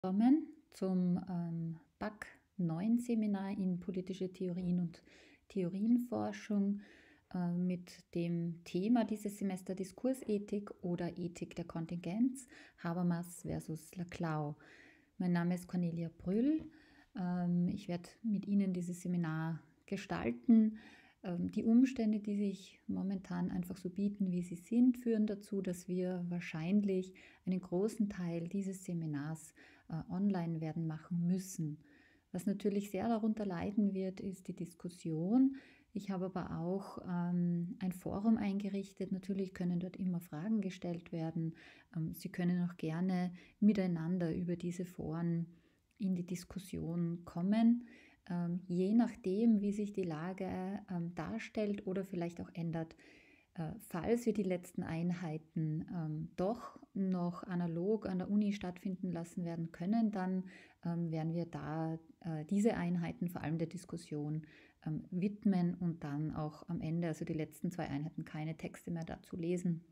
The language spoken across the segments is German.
Willkommen zum BAC 9 Seminar in politische Theorien und Theorienforschung mit dem Thema dieses Semester Diskursethik oder Ethik der Kontingenz, Habermas versus Laclau. Mein Name ist Cornelia Brüll. Ich werde mit Ihnen dieses Seminar gestalten. Die Umstände, die sich momentan einfach so bieten, wie sie sind, führen dazu, dass wir wahrscheinlich einen großen Teil dieses Seminars online werden machen müssen. Was natürlich sehr darunter leiden wird, ist die Diskussion. Ich habe aber auch ein Forum eingerichtet. Natürlich können dort immer Fragen gestellt werden. Sie können auch gerne miteinander über diese Foren in die Diskussion kommen. Je nachdem, wie sich die Lage darstellt oder vielleicht auch ändert. Falls wir die letzten Einheiten doch noch analog an der Uni stattfinden lassen werden können, dann werden wir da diese Einheiten vor allem der Diskussion widmen und dann auch am Ende, also die letzten 2 Einheiten, keine Texte mehr dazu lesen.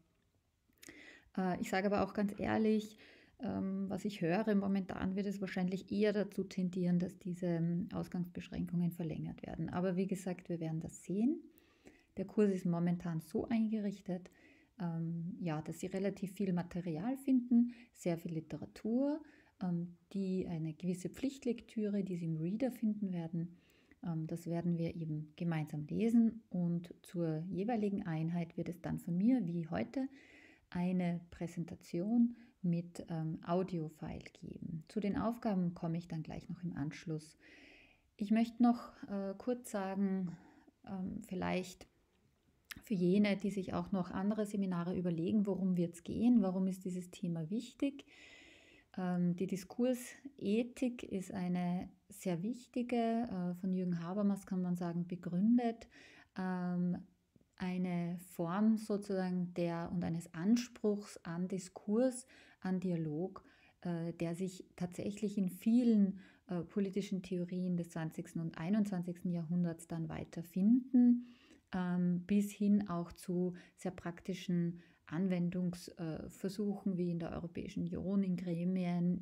Ich sage aber auch ganz ehrlich, was ich höre, momentan wird es wahrscheinlich eher dazu tendieren, dass diese Ausgangsbeschränkungen verlängert werden. Aber wie gesagt, wir werden das sehen. Der Kurs ist momentan so eingerichtet, ja, dass Sie relativ viel Material finden, sehr viel Literatur, die eine gewisse Pflichtlektüre, die Sie im Reader finden werden. Das werden wir eben gemeinsam lesen und zur jeweiligen Einheit wird es dann von mir, wie heute, eine Präsentation mit Audio-File geben. Zu den Aufgaben komme ich dann gleich noch im Anschluss. Ich möchte noch kurz sagen, vielleicht für jene, die sich auch noch andere Seminare überlegen, worum wird es gehen, warum ist dieses Thema wichtig. Die Diskursethik ist eine sehr wichtige, von Jürgen Habermas kann man sagen, begründet, eine Form sozusagen eines Anspruchs an Diskurs, an Dialog, der sich tatsächlich in vielen politischen Theorien des 20. und 21. Jahrhunderts dann weiterfinden, bis hin auch zu sehr praktischen Anwendungsversuchen wie in der Europäischen Union, in Gremien,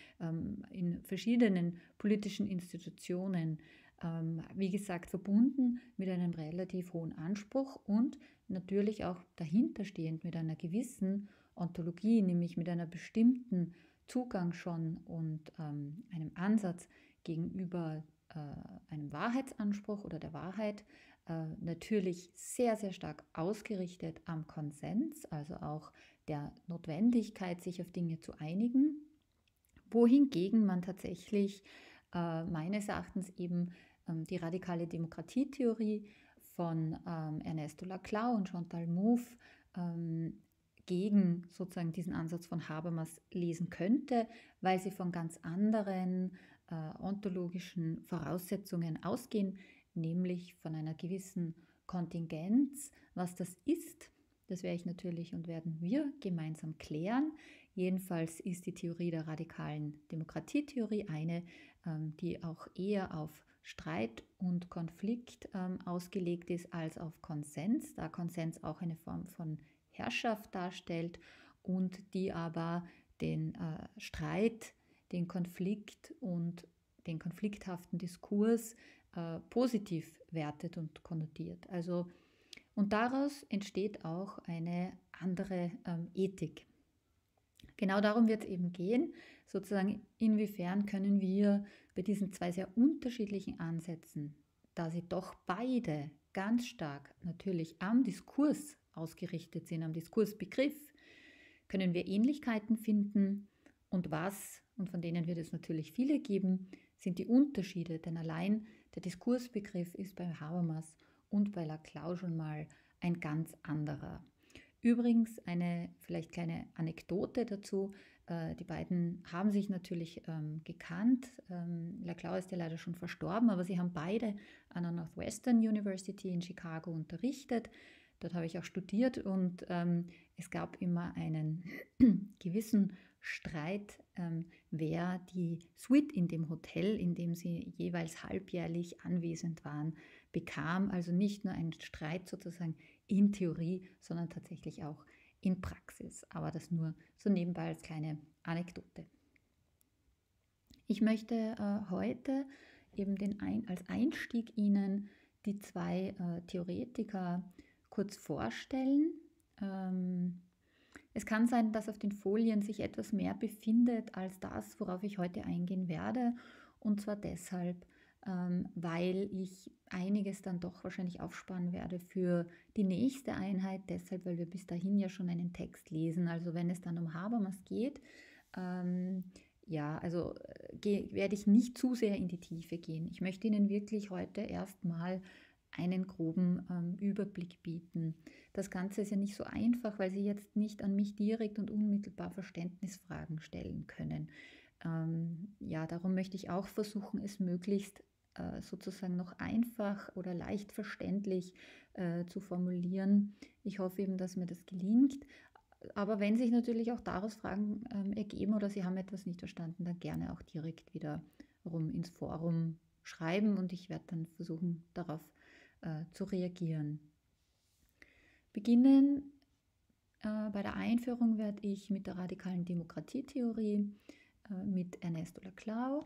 in verschiedenen politischen Institutionen. Wie gesagt, verbunden mit einem relativ hohen Anspruch und natürlich auch dahinterstehend mit einer gewissen Ontologie, nämlich mit einer bestimmten Zugang schon und einem Ansatz gegenüber einem Wahrheitsanspruch oder der Wahrheit, natürlich sehr, sehr stark ausgerichtet am Konsens, also auch der Notwendigkeit, sich auf Dinge zu einigen, wohingegen man tatsächlich meines Erachtens eben die radikale Demokratietheorie von Ernesto Laclau und Chantal Mouffe gegen sozusagen diesen Ansatz von Habermas lesen könnte, weil sie von ganz anderen ontologischen Voraussetzungen ausgehen, nämlich von einer gewissen Kontingenz. Was das ist, das werde ich natürlich und werden wir gemeinsam klären. Jedenfalls ist die Theorie der radikalen Demokratietheorie eine, die auch eher auf Streit und Konflikt ausgelegt ist als auf Konsens, da Konsens auch eine Form von Herrschaft darstellt und die aber den Streit, den Konflikt und den konflikthaften Diskurs positiv wertet und konnotiert. Also, und daraus entsteht auch eine andere Ethik. Genau darum wird es eben gehen, sozusagen inwiefern können wir bei diesen 2 sehr unterschiedlichen Ansätzen, da sie doch beide ganz stark natürlich am Diskurs ausgerichtet sind, am Diskursbegriff, können wir Ähnlichkeiten finden und von denen wird es natürlich viele geben, sind die Unterschiede, denn allein der Diskursbegriff ist bei Habermas und bei Laclau schon mal ein ganz anderer. Übrigens eine vielleicht kleine Anekdote dazu. Die beiden haben sich natürlich gekannt. Laclau ist ja leider schon verstorben, aber sie haben beide an der Northwestern University in Chicago unterrichtet. Dort habe ich auch studiert und es gab immer einen gewissen Streit, wer die Suite in dem Hotel, in dem sie jeweils halbjährlich anwesend waren, bekam. Also nicht nur ein Streit sozusagen in Theorie, sondern tatsächlich auch in Praxis. Aber das nur so nebenbei als kleine Anekdote. Ich möchte heute eben als Einstieg Ihnen die zwei Theoretiker kurz vorstellen. Es kann sein, dass auf den Folien sich etwas mehr befindet als das, worauf ich heute eingehen werde. Und zwar deshalb, weil ich einiges dann doch wahrscheinlich aufsparen werde für die nächste Einheit. Deshalb, weil wir bis dahin ja schon einen Text lesen. Also wenn es dann um Habermas geht, ja, also werde ich nicht zu sehr in die Tiefe gehen. Ich möchte Ihnen wirklich heute erstmal einen groben Überblick bieten. Das Ganze ist ja nicht so einfach, weil Sie jetzt nicht an mich direkt und unmittelbar Verständnisfragen stellen können. Ja, darum möchte ich auch versuchen, es möglichst sozusagen noch einfach oder leicht verständlich zu formulieren. Ich hoffe eben, dass mir das gelingt. Aber wenn sich natürlich auch daraus Fragen ergeben oder Sie haben etwas nicht verstanden, dann gerne auch direkt wieder ins Forum schreiben und ich werde dann versuchen, darauf zu reagieren. Beginnen bei der Einführung werde ich mit der radikalen Demokratietheorie mit Ernesto Laclau.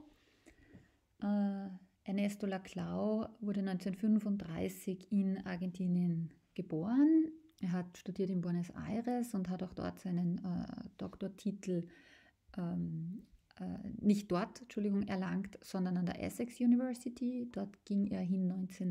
Ernesto Laclau wurde 1935 in Argentinien geboren. Er hat studiert in Buenos Aires und hat auch dort seinen Doktortitel nicht dort, erlangt, sondern an der Essex University. Dort ging er hin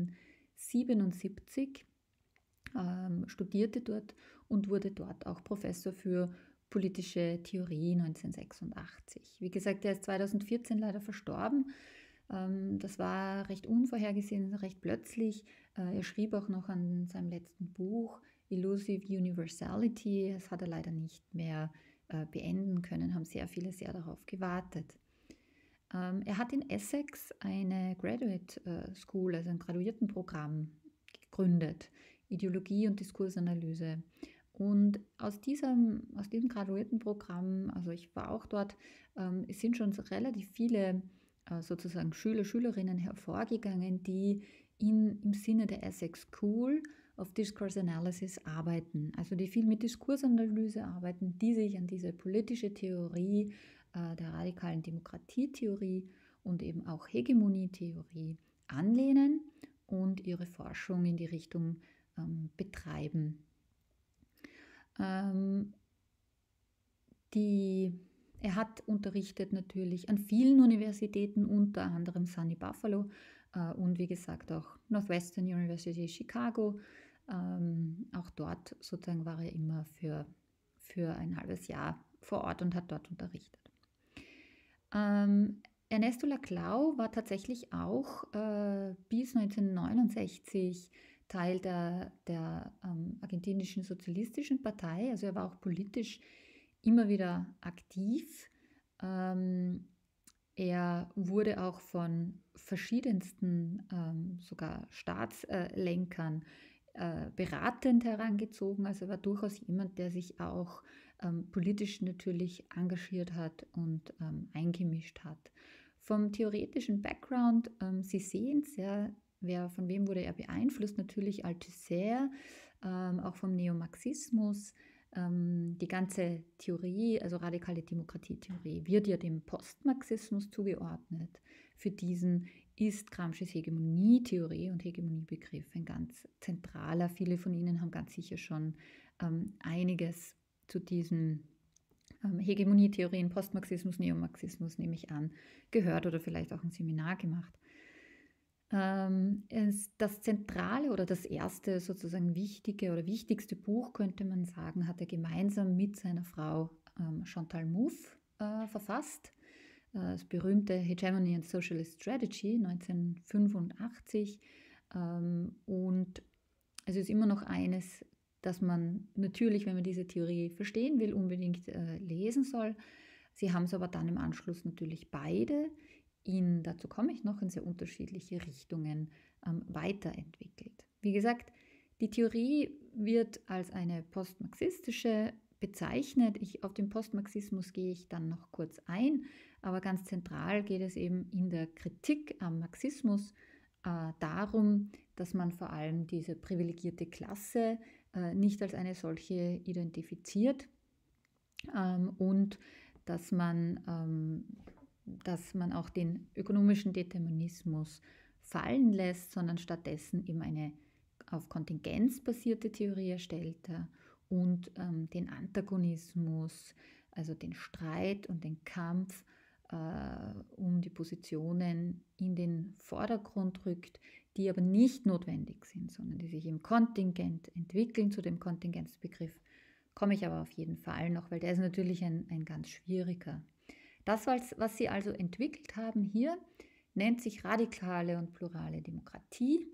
1977, studierte dort und wurde dort auch Professor für politische Theorie 1986. Wie gesagt, er ist 2014 leider verstorben. Das war recht unvorhergesehen, recht plötzlich. Er schrieb auch noch an seinem letzten Buch Elusive Universality. Das hat er leider nicht mehr beenden können, haben sehr viele sehr darauf gewartet. Er hat in Essex eine Graduate School, also ein Graduiertenprogramm gegründet, Ideologie und Diskursanalyse. Und aus diesem Graduiertenprogramm, also ich war auch dort, es sind schon relativ viele sozusagen Schülerinnen hervorgegangen, die im Sinne der Essex School of Discourse Analysis arbeiten, also die viel mit Diskursanalyse arbeiten, die sich an diese politische Theorie der radikalen Demokratietheorie und eben auch Hegemonietheorie anlehnen und ihre Forschung in die Richtung betreiben. Er hat unterrichtet natürlich an vielen Universitäten, unter anderem SUNY Buffalo und wie gesagt auch Northwestern University Chicago. Auch dort sozusagen war er immer für ein halbes Jahr vor Ort und hat dort unterrichtet. Ernesto Laclau war tatsächlich auch bis 1969 Teil der argentinischen Sozialistischen Partei, also er war auch politisch immer wieder aktiv. Er wurde auch von verschiedensten, sogar Staatslenkern, beratend herangezogen. Also er war durchaus jemand, der sich auch politisch natürlich engagiert hat und eingemischt hat. Vom theoretischen Background, Sie sehen es ja, von wem wurde er beeinflusst? Natürlich Althusser, auch vom Neomarxismus. Die ganze Theorie, also radikale Demokratietheorie, wird ja dem Postmarxismus zugeordnet. Für diesen ist Gramscis Hegemonietheorie und Hegemoniebegriff ein ganz zentraler. Viele von Ihnen haben ganz sicher schon einiges zu diesen Hegemonietheorien, Postmarxismus, Neomarxismus, nehme ich an, gehört oder vielleicht auch ein Seminar gemacht. Das zentrale oder das erste sozusagen wichtige oder wichtigste Buch, könnte man sagen, hat er gemeinsam mit seiner Frau Chantal Mouffe verfasst. Das berühmte Hegemony and Socialist Strategy 1985. Und es ist immer noch eines, das man natürlich, wenn man diese Theorie verstehen will, unbedingt lesen soll. Sie haben es aber dann im Anschluss natürlich beide dazu komme ich noch, in sehr unterschiedliche Richtungen weiterentwickelt. Wie gesagt, die Theorie wird als eine postmarxistische bezeichnet. Auf den Postmarxismus gehe ich dann noch kurz ein, aber ganz zentral geht es eben in der Kritik am Marxismus darum, dass man vor allem diese privilegierte Klasse nicht als eine solche identifiziert und dass man dass man auch den ökonomischen Determinismus fallen lässt, sondern stattdessen eben eine auf Kontingenz basierte Theorie erstellt und den Antagonismus, also den Streit und den Kampf um die Positionen in den Vordergrund rückt, die aber nicht notwendig sind, sondern die sich im Kontingent entwickeln. Zu dem Kontingenzbegriff komme ich aber auf jeden Fall noch, weil der ist natürlich ein ganz schwieriger. Das, was Sie also entwickelt haben hier, nennt sich radikale und plurale Demokratie.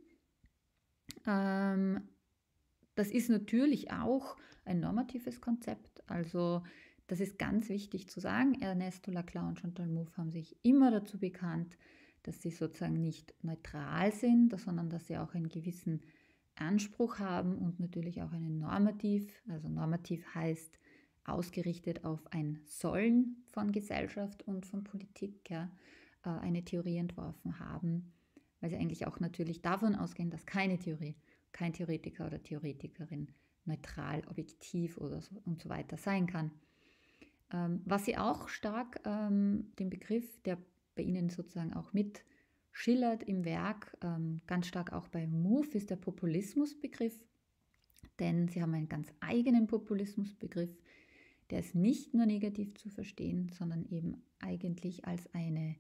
Das ist natürlich auch ein normatives Konzept. Also das ist ganz wichtig zu sagen. Ernesto Laclau und Chantal Mouffe haben sich immer dazu bekannt, dass sie sozusagen nicht neutral sind, sondern dass sie auch einen gewissen Anspruch haben und natürlich auch einen Normativ. Also normativ heißt ausgerichtet auf ein Sollen von Gesellschaft und von Politik, ja, eine Theorie entworfen haben, weil sie eigentlich auch natürlich davon ausgehen, dass keine Theorie, kein Theoretiker oder Theoretikerin neutral, objektiv oder so und so weiter sein kann. Was sie auch stark, den Begriff, der bei Ihnen sozusagen auch mit schillert im Werk, ganz stark auch bei Mouffe, ist der Populismusbegriff, denn sie haben einen ganz eigenen Populismusbegriff, der ist nicht nur negativ zu verstehen, sondern eben eigentlich als eine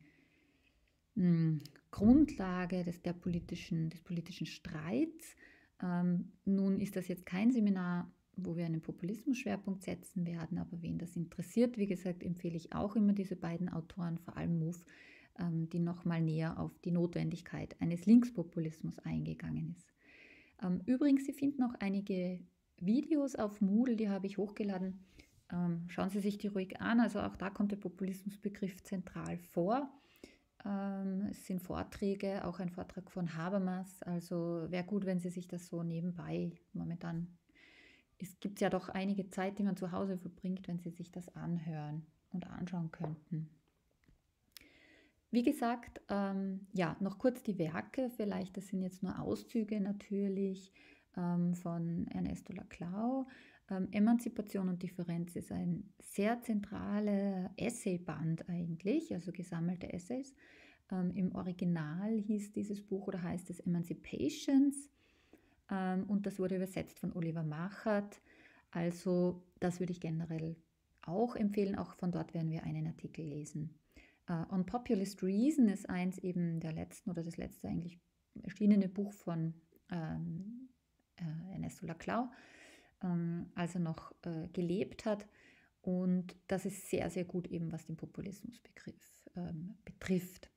Grundlage des politischen Streits. Nun ist das jetzt kein Seminar, wo wir einen Populismus-Schwerpunkt setzen werden, aber wen das interessiert, wie gesagt, empfehle ich auch immer diese beiden Autoren, vor allem Mouffe, die nochmal näher auf die Notwendigkeit eines Linkspopulismus eingegangen ist. Übrigens, Sie finden auch einige Videos auf Moodle, die habe ich hochgeladen. Schauen Sie sich die ruhig an, also auch da kommt der Populismusbegriff zentral vor. Es sind Vorträge, auch ein Vortrag von Habermas, also wäre gut, wenn Sie sich das so nebenbei momentan, es gibt ja doch einige Zeit, die man zu Hause verbringt, wenn Sie sich das anhören und anschauen könnten. Wie gesagt, ja, noch kurz die Werke, vielleicht, das sind jetzt nur Auszüge natürlich von Ernesto Laclau. Emanzipation und Differenz ist ein sehr zentraler Essayband eigentlich, also gesammelte Essays. Im Original hieß dieses Buch oder heißt es Emancipations und das wurde übersetzt von Oliver Machert. Also das würde ich generell auch empfehlen, auch von dort werden wir einen Artikel lesen. On Populist Reason ist eins eben der letzten oder das letzte eigentlich erschienene Buch von Ernesto Laclau, als er noch gelebt hat. Und das ist sehr, sehr gut eben, was den Populismusbegriff betrifft.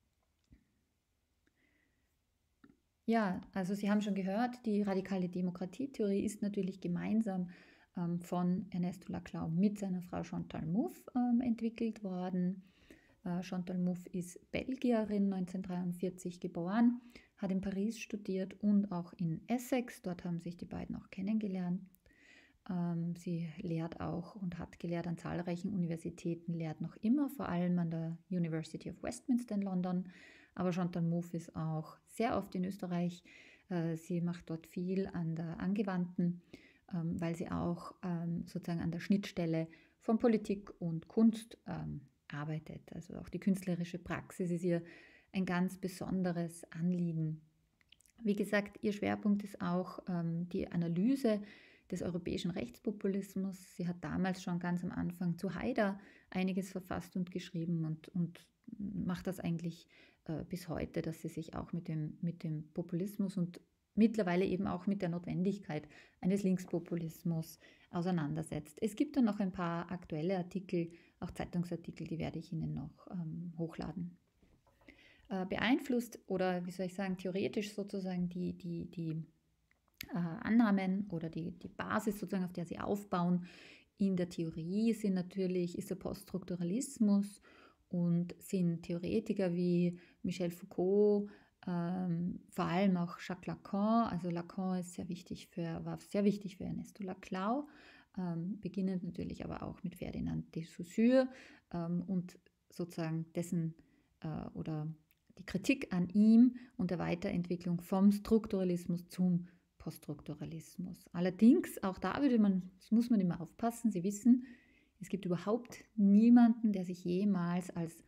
Ja, also Sie haben schon gehört, die radikale Demokratietheorie ist natürlich gemeinsam von Ernesto Laclau mit seiner Frau Chantal Mouffe entwickelt worden. Chantal Mouffe ist Belgierin, 1943 geboren, hat in Paris studiert und auch in Essex. Dort haben sich die beiden auch kennengelernt. Sie lehrt auch und hat gelehrt an zahlreichen Universitäten, lehrt noch immer, vor allem an der University of Westminster in London. Aber Chantal Mouffe ist auch sehr oft in Österreich. Sie macht dort viel an der Angewandten, weil sie auch sozusagen an der Schnittstelle von Politik und Kunst arbeitet. Also auch die künstlerische Praxis ist ihr ein ganz besonderes Anliegen. Wie gesagt, ihr Schwerpunkt ist auch die Analyse des europäischen Rechtspopulismus. Sie hat damals schon ganz am Anfang zu Haider einiges verfasst und geschrieben und macht das eigentlich bis heute, dass sie sich auch mit dem Populismus und mittlerweile eben auch mit der Notwendigkeit eines Linkspopulismus auseinandersetzt. Es gibt dann noch ein paar aktuelle Artikel, auch Zeitungsartikel, die werde ich Ihnen noch hochladen. Beeinflusst oder wie soll ich sagen, theoretisch sozusagen die Annahmen oder die Basis sozusagen, auf der sie aufbauen in der Theorie ist der Poststrukturalismus und sind Theoretiker wie Michel Foucault, vor allem auch Jacques Lacan. Also Lacan ist war sehr wichtig für Ernesto Laclau, beginnend natürlich aber auch mit Ferdinand de Saussure und sozusagen dessen oder die Kritik an ihm und der Weiterentwicklung vom Strukturalismus zum Poststrukturalismus. Allerdings, auch da muss man immer aufpassen, Sie wissen, es gibt überhaupt niemanden, der sich jemals als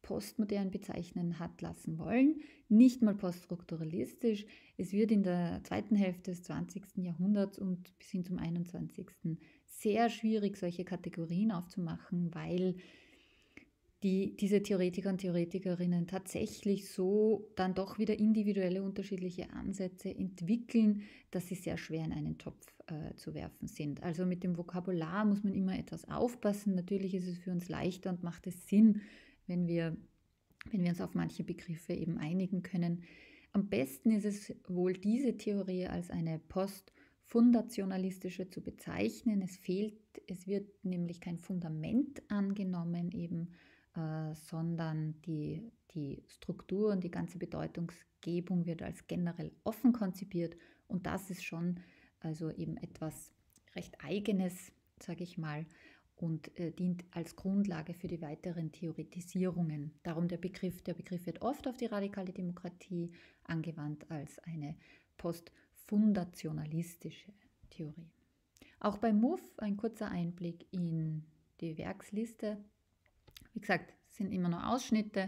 postmodern bezeichnen hat lassen wollen, nicht mal poststrukturalistisch. Es wird in der zweiten Hälfte des 20. Jahrhunderts und bis hin zum 21. sehr schwierig, solche Kategorien aufzumachen, weil diese Theoretiker und Theoretikerinnen tatsächlich so dann doch wieder individuelle unterschiedliche Ansätze entwickeln, dass sie sehr schwer in einen Topf zu werfen sind. Also mit dem Vokabular muss man immer etwas aufpassen. Natürlich ist es für uns leichter und macht es Sinn, wenn wir uns auf manche Begriffe eben einigen können. Am besten ist es wohl, diese Theorie als eine postfundationalistische zu bezeichnen. Es wird nämlich kein Fundament angenommen eben, sondern die Struktur und die ganze Bedeutungsgebung wird als generell offen konzipiert, und das ist schon also eben etwas recht Eigenes, sage ich mal, und dient als Grundlage für die weiteren Theoretisierungen. Darum der Begriff wird oft auf die radikale Demokratie angewandt als eine postfundationalistische Theorie. Auch bei MOVE ein kurzer Einblick in die Werksliste. Wie gesagt, es sind immer nur Ausschnitte.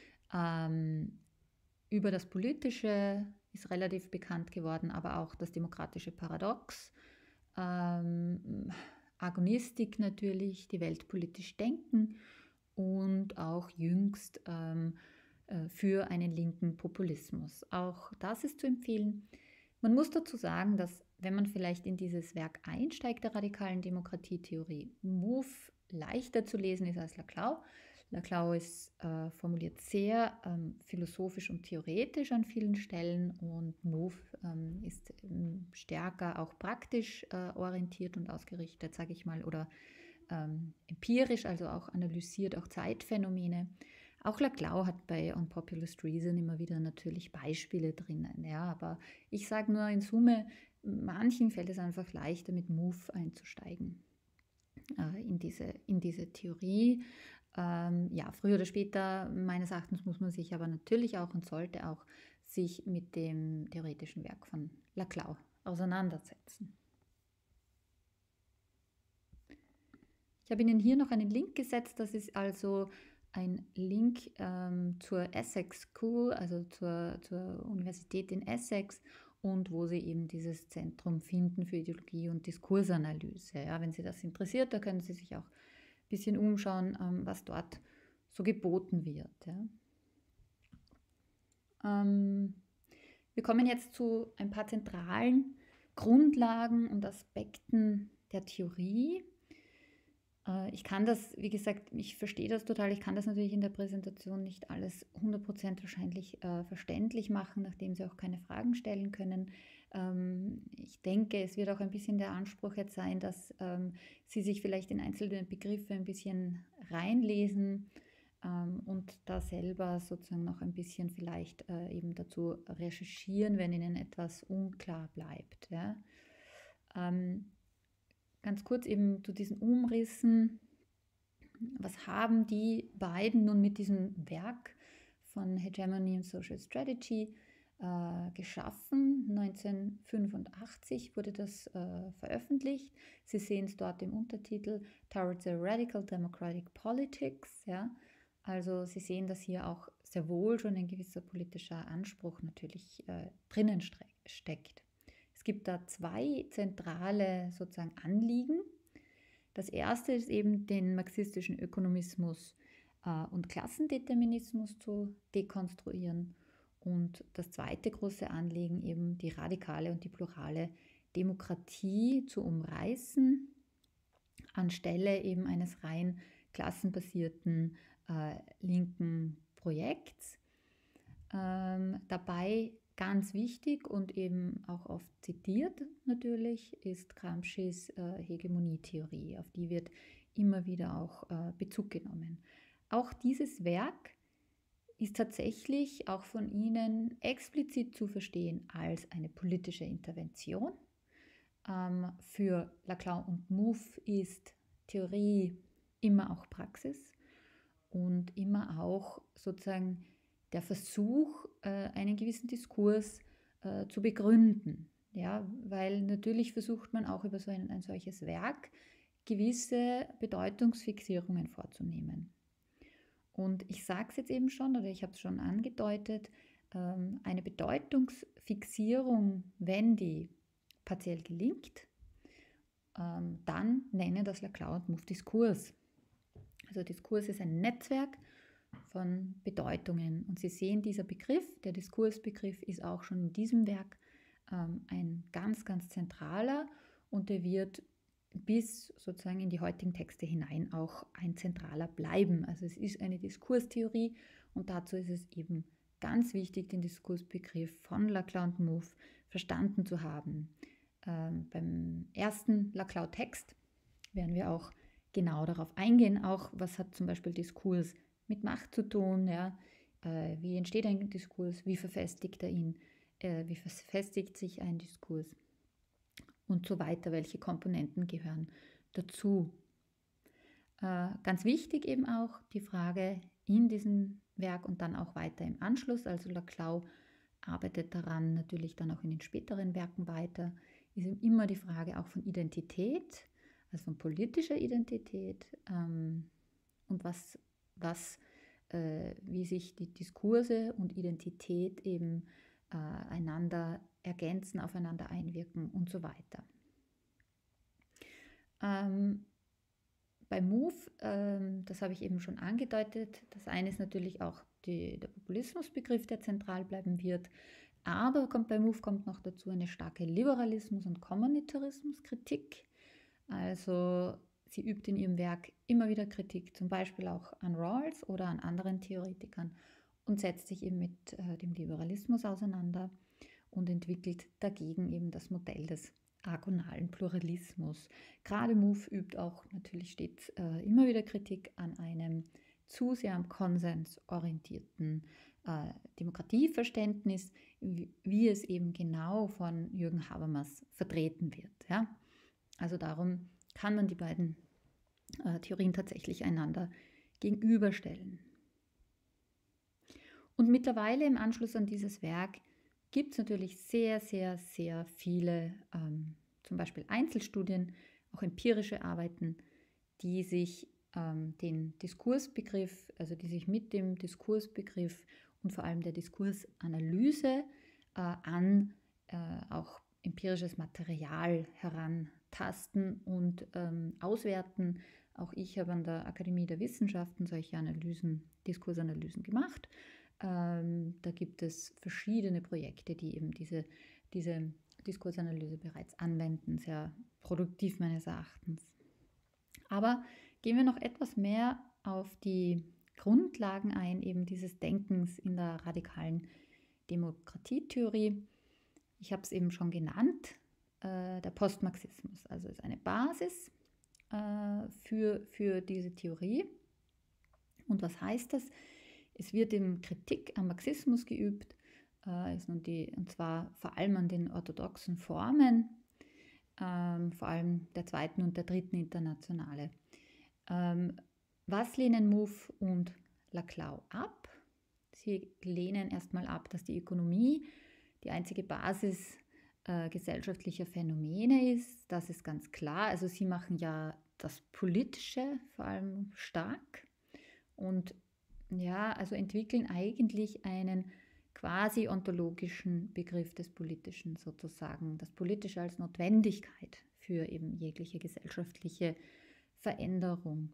Über das Politische ist relativ bekannt geworden, aber auch das demokratische Paradox, Agonistik natürlich, die Welt politisch denken und auch jüngst für einen linken Populismus. Auch das ist zu empfehlen. Man muss dazu sagen, dass wenn man vielleicht in dieses Werk einsteigt, der radikalen Demokratietheorie, MOVE leichter zu lesen ist als Laclau. Laclau ist formuliert sehr philosophisch und theoretisch an vielen Stellen, und MOVE ist stärker auch praktisch orientiert und ausgerichtet, sage ich mal, oder empirisch, also auch analysiert auch Zeitphänomene. Auch Laclau hat bei Unpopulist Reason immer wieder natürlich Beispiele drinnen, ja, aber ich sage nur in Summe, manchen fällt es einfach leichter, mit MOVE einzusteigen in diese Theorie. Ja, früher oder später, meines Erachtens, muss man sich aber natürlich auch und sollte auch sich mit dem theoretischen Werk von Laclau auseinandersetzen. Ich habe Ihnen hier noch einen Link gesetzt, das ist also ein Link zur Essex School, also zur Universität in Essex, und wo Sie eben dieses Zentrum finden für Ideologie und Diskursanalyse. Ja, wenn Sie das interessiert, da können Sie sich auch ein bisschen umschauen, was dort so geboten wird. Ja. Wir kommen jetzt zu ein paar zentralen Grundlagen und Aspekten der Theorie. Ich kann das, wie gesagt, ich verstehe das total, ich kann das natürlich in der Präsentation nicht alles 100% wahrscheinlich verständlich machen, nachdem Sie auch keine Fragen stellen können. Ich denke, es wird auch ein bisschen der Anspruch jetzt sein, dass Sie sich vielleicht in einzelne Begriffe ein bisschen reinlesen und da selber sozusagen noch ein bisschen vielleicht eben dazu recherchieren, wenn Ihnen etwas unklar bleibt. Ja. Ganz kurz eben zu diesen Umrissen. Was haben die beiden nun mit diesem Werk von Hegemony and Social Strategy geschaffen? 1985 wurde das veröffentlicht. Sie sehen es dort im Untertitel Towards a Radical Democratic Politics. Ja? Also Sie sehen, dass hier auch sehr wohl schon ein gewisser politischer Anspruch natürlich drinnen steckt. Es gibt da zwei zentrale sozusagen Anliegen. Das erste ist eben, den marxistischen Ökonomismus und Klassendeterminismus zu dekonstruieren. Und das zweite große Anliegen, eben die radikale und die plurale Demokratie zu umreißen, anstelle eben eines rein klassenbasierten linken Projekts. Dabei ganz wichtig und eben auch oft zitiert natürlich ist Gramscis Hegemonietheorie, auf die wird immer wieder auch Bezug genommen. Auch dieses Werk ist tatsächlich auch von Ihnen explizit zu verstehen als eine politische Intervention. Für Laclau und Mouffe ist Theorie immer auch Praxis und immer auch sozusagen der Versuch, einen gewissen Diskurs zu begründen. Ja, weil natürlich versucht man auch über so ein solches Werk gewisse Bedeutungsfixierungen vorzunehmen. Und ich sage es jetzt eben schon, oder ich habe es schon angedeutet, eine Bedeutungsfixierung, wenn die partiell gelingt, dann nenne das Laclau und Mouffe Diskurs. Also Diskurs ist ein Netzwerk von Bedeutungen. Und Sie sehen, dieser Begriff, der Diskursbegriff, ist auch schon in diesem Werk ein ganz, ganz zentraler, und der wird bis sozusagen in die heutigen Texte hinein auch ein zentraler bleiben. Also es ist eine Diskurstheorie, und dazu ist es eben ganz wichtig, den Diskursbegriff von Laclau und Mouffe verstanden zu haben. Beim ersten Laclau-Text werden wir auch genau darauf eingehen, auch was hat zum Beispiel Diskurs mit Macht zu tun, ja? Wie entsteht ein Diskurs, wie verfestigt er ihn, wie verfestigt sich ein Diskurs und so weiter, welche Komponenten gehören dazu. Ganz wichtig eben auch die Frage in diesem Werk und dann auch weiter im Anschluss, also Laclau arbeitet daran natürlich dann auch in den späteren Werken weiter, ist eben immer die Frage auch von Identität, also von politischer Identität und wie sich die Diskurse und Identität eben einander ergänzen, aufeinander einwirken und so weiter. Bei Mouffe, das habe ich eben schon angedeutet, das eine ist natürlich auch der Populismusbegriff, der zentral bleiben wird, aber bei Mouffe kommt noch dazu eine starke Liberalismus- und Kommunitarismuskritik. Also sie übt in ihrem Werk immer wieder Kritik, zum Beispiel auch an Rawls oder an anderen Theoretikern, und setzt sich eben mit dem Liberalismus auseinander und entwickelt dagegen eben das Modell des agonalen Pluralismus. Gerade Mouffe übt auch natürlich stets immer wieder Kritik an einem zu sehr am Konsens orientierten Demokratieverständnis, wie es eben genau von Jürgen Habermas vertreten wird. Ja? Also darum kann man die beiden Theorien tatsächlich einander gegenüberstellen. Und mittlerweile im Anschluss an dieses Werk gibt es natürlich sehr, sehr, sehr viele, zum Beispiel Einzelstudien, auch empirische Arbeiten, die sich den Diskursbegriff, also die sich mit dem Diskursbegriff und vor allem der Diskursanalyse an auch empirisches Material herantasten und auswerten. Auch ich habe an der Akademie der Wissenschaften solche Analysen, Diskursanalysen gemacht. Da gibt es verschiedene Projekte, die eben diese Diskursanalyse bereits anwenden, sehr produktiv meines Erachtens. Aber gehen wir noch etwas mehr auf die Grundlagen ein, eben dieses Denkens in der radikalen Demokratietheorie. Ich habe es eben schon genannt, der Postmarxismus, also ist eine Basis für diese Theorie. Und was heißt das? Es wird eben Kritik am Marxismus geübt, und zwar vor allem an den orthodoxen Formen, vor allem der zweiten und der dritten Internationale. Was lehnen Mouffe und Laclau ab? Sie lehnen erstmal ab, dass die Ökonomie die einzige Basis gesellschaftlicher Phänomene ist. Das ist ganz klar. Also sie machen ja das Politische vor allem stark und ja, also entwickeln eigentlich einen quasi ontologischen Begriff des Politischen sozusagen, das Politische als Notwendigkeit für eben jegliche gesellschaftliche Veränderung.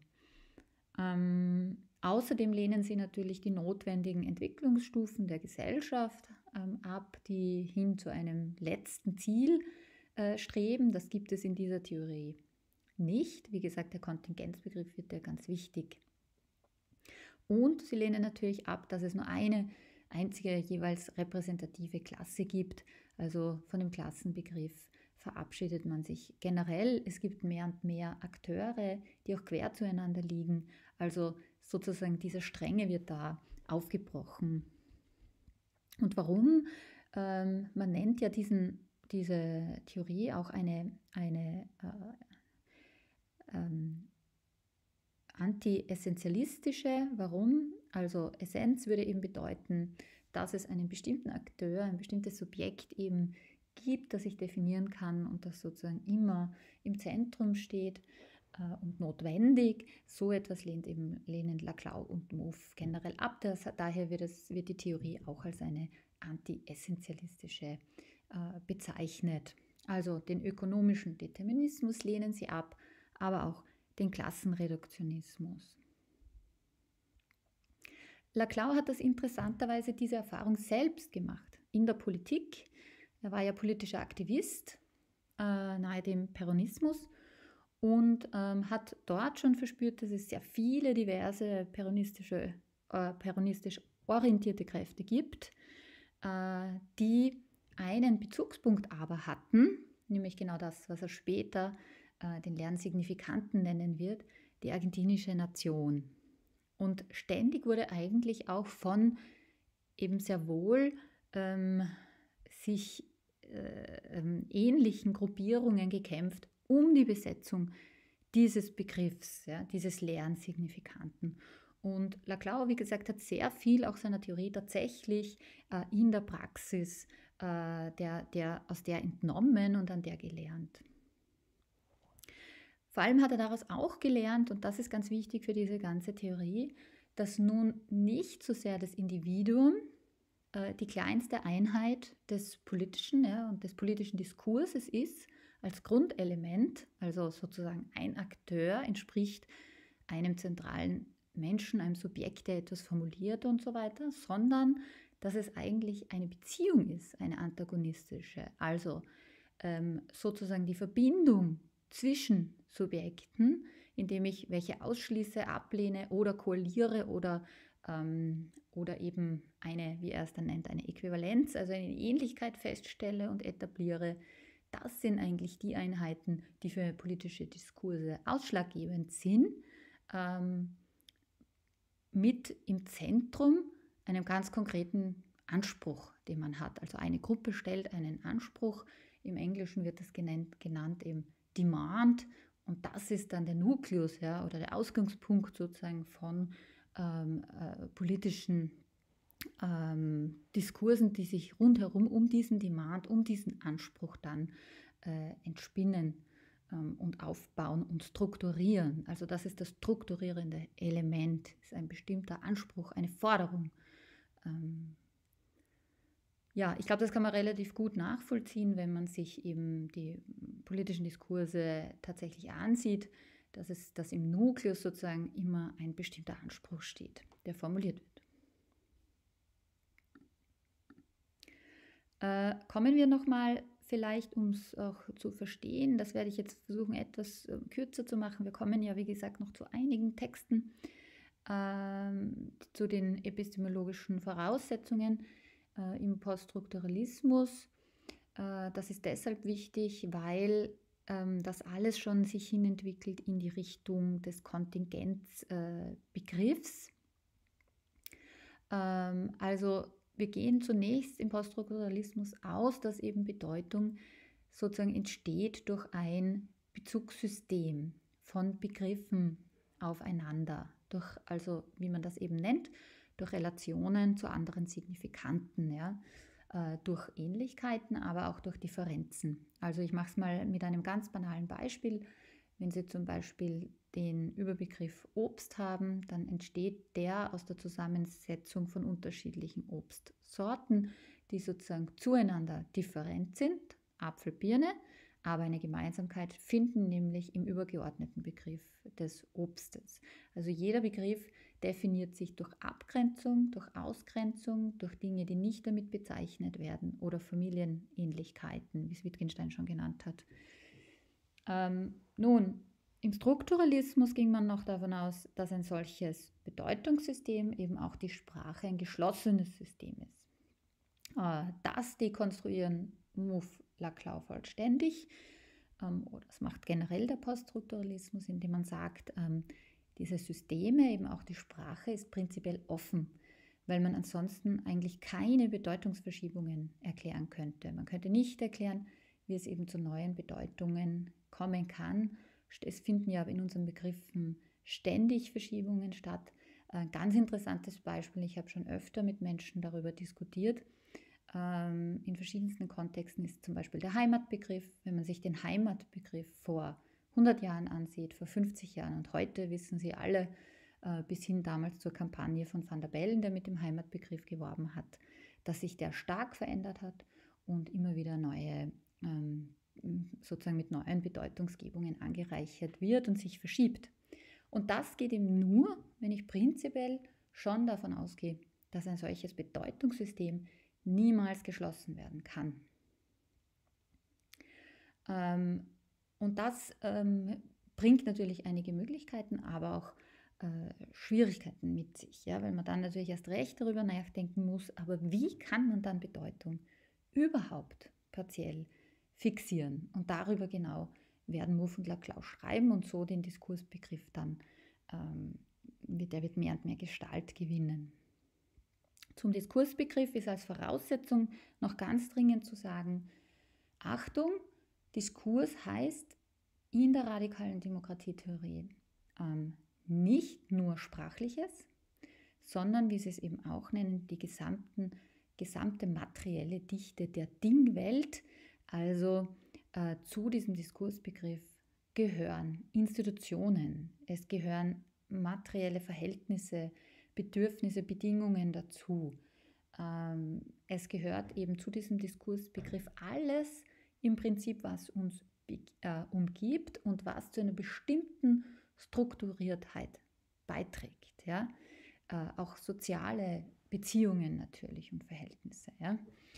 Außerdem lehnen sie natürlich die notwendigen Entwicklungsstufen der Gesellschaft ab, die hin zu einem letzten Ziel streben. Das gibt es in dieser Theorie nicht. Wie gesagt, der Kontingenzbegriff wird ja ganz wichtig. Und sie lehnen natürlich ab, dass es nur eine einzige jeweils repräsentative Klasse gibt. Also von dem Klassenbegriff verabschiedet man sich generell. Es gibt mehr und mehr Akteure, die auch quer zueinander liegen. Also sozusagen diese Strenge wird da aufgebrochen. Und warum? Man nennt ja diese Theorie auch eine anti-essentialistische. Warum? Also Essenz würde eben bedeuten, dass es einen bestimmten Akteur, ein bestimmtes Subjekt eben gibt, das ich definieren kann und das sozusagen immer im Zentrum steht. und notwendig. So etwas lehnen Laclau und Mouffe generell ab. Daher wird die Theorie auch als eine anti-essentialistische bezeichnet. Also den ökonomischen Determinismus lehnen sie ab, aber auch den Klassenreduktionismus. Laclau hat das interessanterweise diese Erfahrung selbst gemacht in der Politik. Er war ja politischer Aktivist nahe dem Peronismus und hat dort schon verspürt, dass es sehr viele diverse peronistisch orientierte Kräfte gibt, die einen Bezugspunkt aber hatten, nämlich genau das, was er später den Lernsignifikanten nennen wird, die argentinische Nation. Und ständig wurde eigentlich auch von eben sehr wohl sich ähnlichen Gruppierungen gekämpft um die Besetzung dieses Begriffs, ja, dieses Lernsignifikanten. Und Laclau, wie gesagt, hat sehr viel auch seiner Theorie tatsächlich in der Praxis aus der entnommen und an der gelernt. Vor allem hat er daraus auch gelernt, und das ist ganz wichtig für diese ganze Theorie, dass nun nicht so sehr das Individuum die kleinste Einheit des politischen und des politischen Diskurses ist, als Grundelement, also sozusagen ein Akteur entspricht einem zentralen Menschen, einem Subjekt, der etwas formuliert und so weiter, sondern dass es eigentlich eine Beziehung ist, eine antagonistische, also sozusagen die Verbindung zwischen Subjekten, indem ich welche ausschließe, ablehne oder koaliere oder eben eine, wie er es dann nennt, eine Äquivalenz, also eine Ähnlichkeit feststelle und etabliere. Das sind eigentlich die Einheiten, die für politische Diskurse ausschlaggebend sind, mit im Zentrum einem ganz konkreten Anspruch, den man hat. Also eine Gruppe stellt einen Anspruch, im Englischen wird das genannt eben Demand, und das ist dann der Nukleus, ja, oder der Ausgangspunkt sozusagen von politischen Diskursen, die sich rundherum um diesen Demand, um diesen Anspruch dann entspinnen und aufbauen und strukturieren. Also das ist das strukturierende Element, ist ein bestimmter Anspruch, eine Forderung. Ja, ich glaube, das kann man relativ gut nachvollziehen, wenn man sich eben die politischen Diskurse tatsächlich ansieht, dass im Nukleus sozusagen immer ein bestimmter Anspruch steht, der formuliert wird. Kommen wir nochmal vielleicht, um es auch zu verstehen, das werde ich jetzt versuchen etwas kürzer zu machen. Wir kommen ja, wie gesagt, noch zu einigen Texten, zu den epistemologischen Voraussetzungen im Poststrukturalismus. Das ist deshalb wichtig, weil das alles schon sich hinentwickelt in die Richtung des Kontingenzbegriffs. Also wir gehen zunächst im Poststrukturalismus aus, dass eben Bedeutung sozusagen entsteht durch ein Bezugssystem von Begriffen aufeinander, also wie man das eben nennt, durch Relationen zu anderen Signifikanten, ja, durch Ähnlichkeiten, aber auch durch Differenzen. Also ich mache es mal mit einem ganz banalen Beispiel. Wenn Sie zum Beispiel den Überbegriff Obst haben, dann entsteht der aus der Zusammensetzung von unterschiedlichen Obstsorten, die sozusagen zueinander different sind, Apfel, Birne, aber eine Gemeinsamkeit finden, nämlich im übergeordneten Begriff des Obstes. Also jeder Begriff definiert sich durch Abgrenzung, durch Ausgrenzung, durch Dinge, die nicht damit bezeichnet werden oder Familienähnlichkeiten, wie es Wittgenstein schon genannt hat. Nun, im Strukturalismus ging man noch davon aus, dass ein solches Bedeutungssystem eben auch die Sprache ein geschlossenes System ist. Das dekonstruieren Mouffe, Laclau vollständig, oder das macht generell der Poststrukturalismus, indem man sagt, diese Systeme, eben auch die Sprache, ist prinzipiell offen, weil man ansonsten eigentlich keine Bedeutungsverschiebungen erklären könnte. Man könnte nicht erklären, wie es eben zu neuen Bedeutungen kommen kann. Es finden ja in unseren Begriffen ständig Verschiebungen statt. Ein ganz interessantes Beispiel, ich habe schon öfter mit Menschen darüber diskutiert, in verschiedensten Kontexten ist zum Beispiel der Heimatbegriff. Wenn man sich den Heimatbegriff vor 100 Jahren ansieht, vor 50 Jahren und heute, wissen Sie alle, bis hin damals zur Kampagne von Van der Bellen, der mit dem Heimatbegriff geworben hat, dass sich der stark verändert hat und immer wieder neue, sozusagen mit neuen Bedeutungsgebungen angereichert wird und sich verschiebt. Und das geht eben nur, wenn ich prinzipiell schon davon ausgehe, dass ein solches Bedeutungssystem niemals geschlossen werden kann. Und das bringt natürlich einige Möglichkeiten, aber auch Schwierigkeiten mit sich, ja, weil man dann natürlich erst recht darüber nachdenken muss, aber wie kann man dann Bedeutung überhaupt partiell fixieren? Und darüber genau werden Mouffe und Laclau schreiben und so den Diskursbegriff dann, der wird mehr und mehr Gestalt gewinnen. Zum Diskursbegriff ist als Voraussetzung noch ganz dringend zu sagen, Achtung, Diskurs heißt in der radikalen Demokratietheorie nicht nur Sprachliches, sondern, wie sie es eben auch nennen, die gesamte materielle Dichte der Dingwelt. Also zu diesem Diskursbegriff gehören Institutionen, es gehören materielle Verhältnisse, Bedürfnisse, Bedingungen dazu. Es gehört eben zu diesem Diskursbegriff alles im Prinzip, was uns umgibt und was zu einer bestimmten Strukturiertheit beiträgt. Ja? Auch soziale Beziehungen natürlich und Verhältnisse. Ja?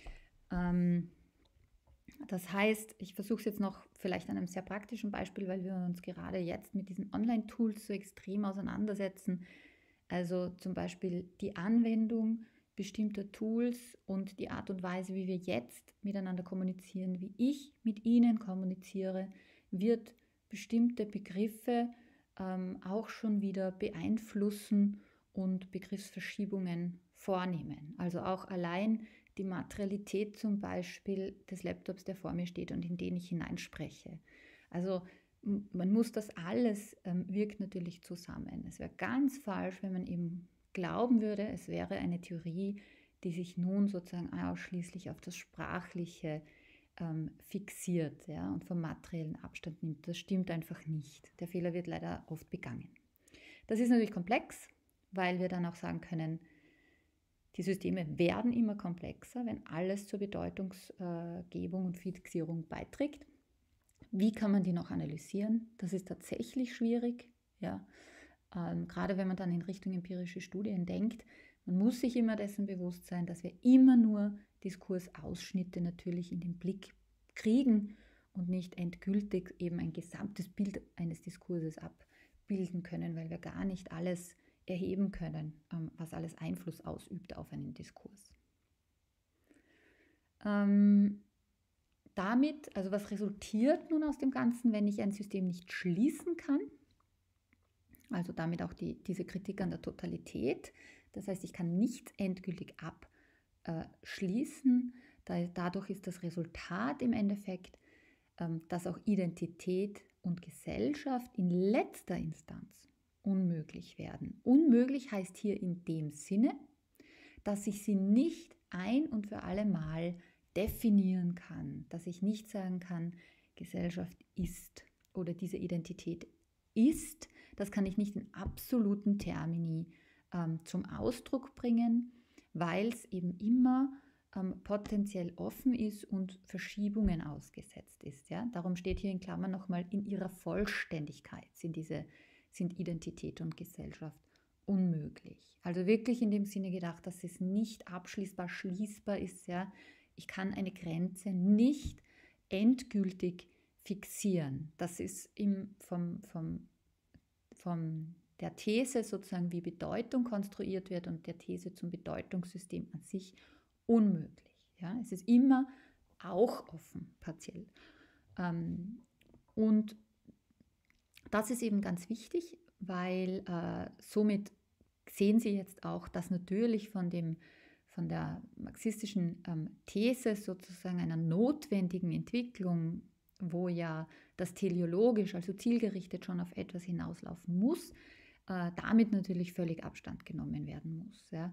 Das heißt, ich versuche es jetzt noch vielleicht an einem sehr praktischen Beispiel, weil wir uns gerade jetzt mit diesen Online-Tools so extrem auseinandersetzen. Also zum Beispiel die Anwendung bestimmter Tools und die Art und Weise, wie wir jetzt miteinander kommunizieren, wie ich mit Ihnen kommuniziere, wird bestimmte Begriffe auch schon wieder beeinflussen und Begriffsverschiebungen vornehmen. Also auch allein die Materialität zum Beispiel des Laptops, der vor mir steht und in den ich hineinspreche. Also man muss das alles, wirkt natürlich zusammen. Es wäre ganz falsch, wenn man eben glauben würde, es wäre eine Theorie, die sich nun sozusagen ausschließlich auf das Sprachliche fixiert, ja, und vom materiellen Abstand nimmt. Das stimmt einfach nicht. Der Fehler wird leider oft begangen. Das ist natürlich komplex, weil wir dann auch sagen können, die Systeme werden immer komplexer, wenn alles zur Bedeutungsgebung und Fixierung beiträgt. Wie kann man die noch analysieren? Das ist tatsächlich schwierig, ja. Gerade wenn man dann in Richtung empirische Studien denkt. Man muss sich immer dessen bewusst sein, dass wir immer nur Diskursausschnitte natürlich in den Blick kriegen und nicht endgültig eben ein gesamtes Bild eines Diskurses abbilden können, weil wir gar nicht alles erheben können, was alles Einfluss ausübt auf einen Diskurs. Damit, also was resultiert nun aus dem Ganzen, wenn ich ein System nicht schließen kann? Also damit auch diese Kritik an der Totalität. Das heißt, ich kann nichts endgültig abschließen. Dadurch ist das Resultat im Endeffekt, dass auch Identität und Gesellschaft in letzter Instanz unmöglich werden. Unmöglich heißt hier in dem Sinne, dass ich sie nicht ein und für alle Mal definieren kann, dass ich nicht sagen kann, Gesellschaft ist oder diese Identität ist. Das kann ich nicht in absoluten Termini zum Ausdruck bringen, weil es eben immer potenziell offen ist und Verschiebungen ausgesetzt ist. Ja? Darum steht hier in Klammern nochmal, in ihrer Vollständigkeit sind Identität und Gesellschaft unmöglich. Also wirklich in dem Sinne gedacht, dass es nicht abschließbar, schließbar ist. Ja? Ich kann eine Grenze nicht endgültig fixieren. Das ist von der These sozusagen, wie Bedeutung konstruiert wird und der These zum Bedeutungssystem an sich unmöglich. Ja? Es ist immer auch offen, partiell. Und das ist eben ganz wichtig, weil somit sehen Sie jetzt auch, dass natürlich von der marxistischen These sozusagen einer notwendigen Entwicklung, wo ja das teleologisch, also zielgerichtet schon auf etwas hinauslaufen muss, damit natürlich völlig Abstand genommen werden muss. Ja.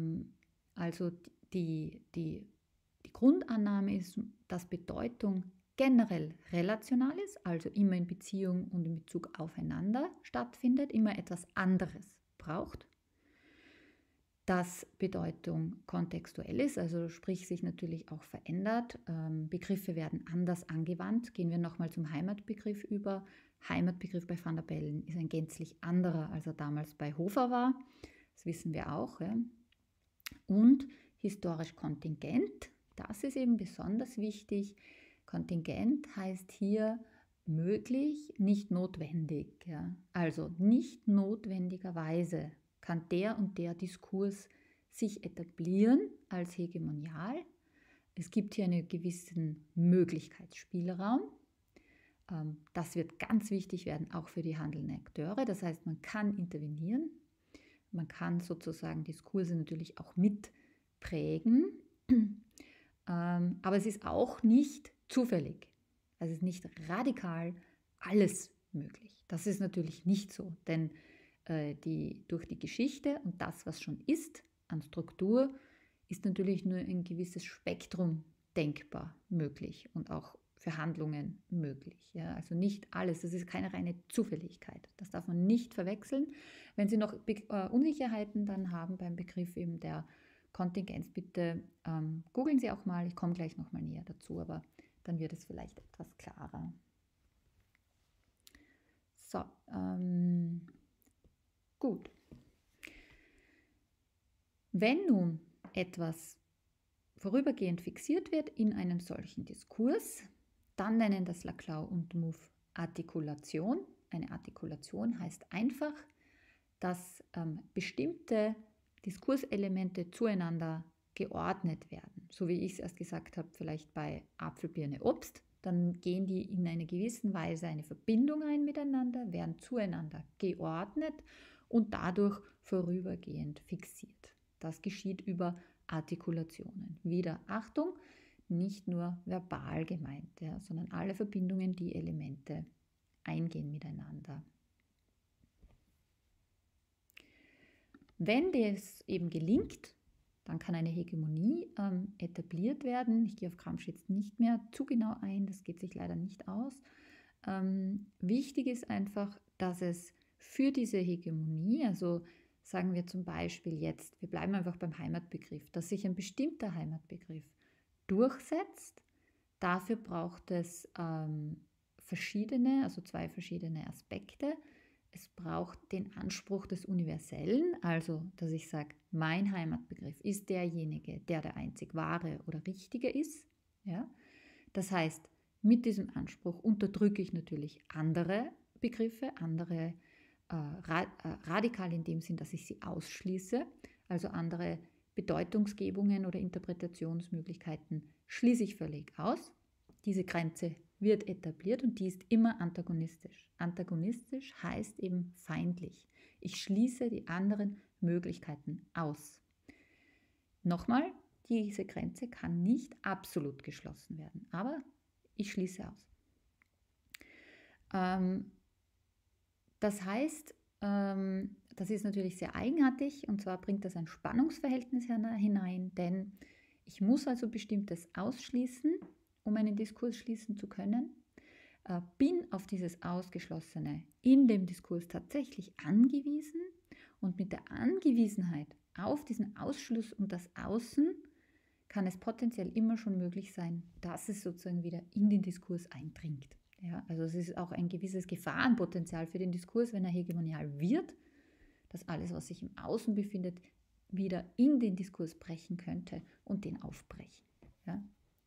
Also die Grundannahme ist, dass Bedeutung generell relational ist, also immer in Beziehung und in Bezug aufeinander stattfindet, immer etwas anderes braucht, dass Bedeutung kontextuell ist, also sprich sich natürlich auch verändert. Begriffe werden anders angewandt. Gehen wir nochmal zum Heimatbegriff über. Heimatbegriff bei Van der Bellen ist ein gänzlich anderer, als er damals bei Hofer war. Das wissen wir auch. Ja. Und historisch kontingent, das ist eben besonders wichtig. Kontingent heißt hier möglich, nicht notwendig. Ja. Also nicht notwendigerweise kann der und der Diskurs sich etablieren als hegemonial. Es gibt hier einen gewissen Möglichkeitsspielraum. Das wird ganz wichtig werden, auch für die handelnden Akteure. Das heißt, man kann intervenieren, man kann sozusagen Diskurse natürlich auch mitprägen, aber es ist auch nicht zufällig. Also es ist nicht radikal alles möglich. Das ist natürlich nicht so, denn durch die Geschichte und das, was schon ist an Struktur, ist natürlich nur ein gewisses Spektrum denkbar möglich und auch für Handlungen möglich. Ja? Also nicht alles, das ist keine reine Zufälligkeit. Das darf man nicht verwechseln. Wenn Sie noch Unsicherheiten dann haben beim Begriff eben der Kontingenz, bitte googeln Sie auch mal. Ich komme gleich nochmal näher dazu, aber dann wird es vielleicht etwas klarer. So, gut. Wenn nun etwas vorübergehend fixiert wird in einem solchen Diskurs, dann nennen das Laclau und Mouffe Artikulation. Eine Artikulation heißt einfach, dass bestimmte Diskurselemente zueinander geordnet werden. So wie ich es erst gesagt habe, vielleicht bei Apfel, Birne, Obst, dann gehen die in einer gewissen Weise eine Verbindung ein miteinander, werden zueinander geordnet und dadurch vorübergehend fixiert. Das geschieht über Artikulationen. Wieder Achtung, nicht nur verbal gemeint, ja, sondern alle Verbindungen, die Elemente eingehen miteinander. Wenn das eben gelingt, dann kann eine Hegemonie etabliert werden. Ich gehe auf Gramsci jetzt nicht mehr zu genau ein, das geht sich leider nicht aus. Wichtig ist einfach, dass es für diese Hegemonie, also sagen wir zum Beispiel jetzt, wir bleiben einfach beim Heimatbegriff, dass sich ein bestimmter Heimatbegriff durchsetzt. Dafür braucht es verschiedene, also zwei verschiedene Aspekte. Es braucht den Anspruch des Universellen, also dass ich sage, mein Heimatbegriff ist derjenige, der einzig wahre oder richtige ist. Ja? Das heißt, mit diesem Anspruch unterdrücke ich natürlich andere Begriffe, andere radikal in dem Sinn, dass ich sie ausschließe, also andere Bedeutungsgebungen oder Interpretationsmöglichkeiten schließe ich völlig aus. Diese Grenze wird etabliert und die ist immer antagonistisch. Antagonistisch heißt eben feindlich. Ich schließe die anderen Möglichkeiten aus. Nochmal, diese Grenze kann nicht absolut geschlossen werden, aber ich schließe aus. Das heißt, das ist natürlich sehr eigenartig und zwar bringt das ein Spannungsverhältnis hinein, denn ich muss also Bestimmtes ausschließen, um einen Diskurs schließen zu können, bin auf dieses Ausgeschlossene in dem Diskurs tatsächlich angewiesen und mit der Angewiesenheit auf diesen Ausschluss und das Außen kann es potenziell immer schon möglich sein, dass es sozusagen wieder in den Diskurs eindringt. Ja, also es ist auch ein gewisses Gefahrenpotenzial für den Diskurs, wenn er hegemonial wird, dass alles, was sich im Außen befindet, wieder in den Diskurs brechen könnte und den aufbrechen. Ja.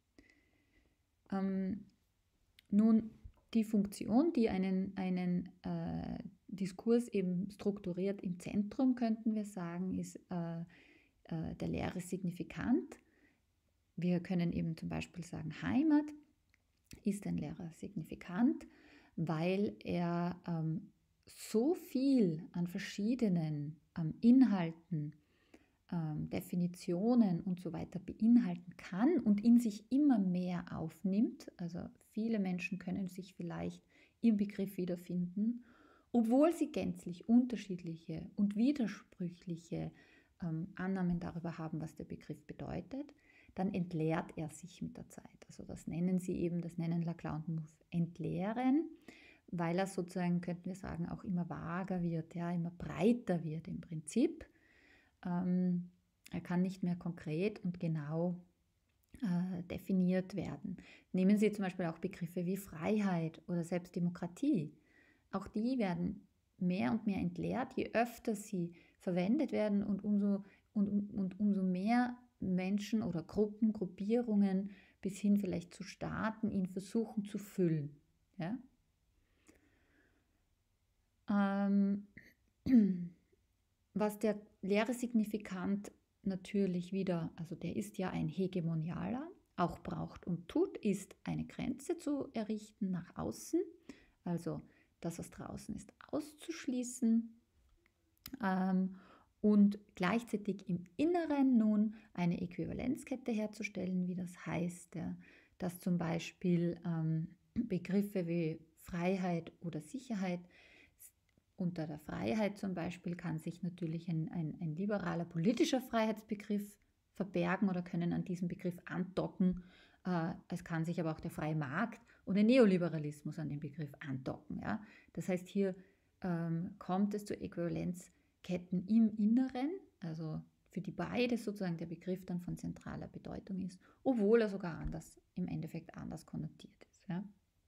Nun, die Funktion, die einen Diskurs eben strukturiert im Zentrum, könnten wir sagen, ist der leere Signifikant. Wir können eben zum Beispiel sagen, Heimat ist ein leerer Signifikant, weil er so viel an verschiedenen Inhalten, Definitionen und so weiter beinhalten kann und in sich immer mehr aufnimmt. Also viele Menschen können sich vielleicht im Begriff wiederfinden, obwohl sie gänzlich unterschiedliche und widersprüchliche Annahmen darüber haben, was der Begriff bedeutet. dann entleert er sich mit der Zeit. Also das nennen Laclau und Mouffe entleeren, weil er sozusagen, könnten wir sagen, auch immer vager wird, ja, immer breiter wird im Prinzip. Er kann nicht mehr konkret und genau definiert werden. Nehmen Sie zum Beispiel auch Begriffe wie Freiheit oder selbst Demokratie. Auch die werden mehr und mehr entleert, je öfter sie verwendet werden und umso mehr Menschen oder Gruppen, Gruppierungen bis hin vielleicht zu Staaten ihn versuchen zu füllen. Ja? Was der leere Signifikant natürlich wieder, also der ist ja ein hegemonialer, auch braucht und tut, ist eine Grenze zu errichten nach außen, also das, was draußen ist, auszuschließen und gleichzeitig im Inneren nun eine Äquivalenzkette herzustellen, wie das heißt, ja, dass zum Beispiel Begriffe wie Freiheit oder Sicherheit, unter der Freiheit zum Beispiel kann sich natürlich ein liberaler politischer Freiheitsbegriff verbergen oder können an diesem Begriff andocken. Es kann sich aber auch der freie Markt und der Neoliberalismus an den Begriff andocken. Ja? Das heißt, hier kommt es zu Äquivalenzketten im Inneren, also für die beide sozusagen der Begriff dann von zentraler Bedeutung ist, obwohl er sogar im Endeffekt anders konnotiert ist. Ja?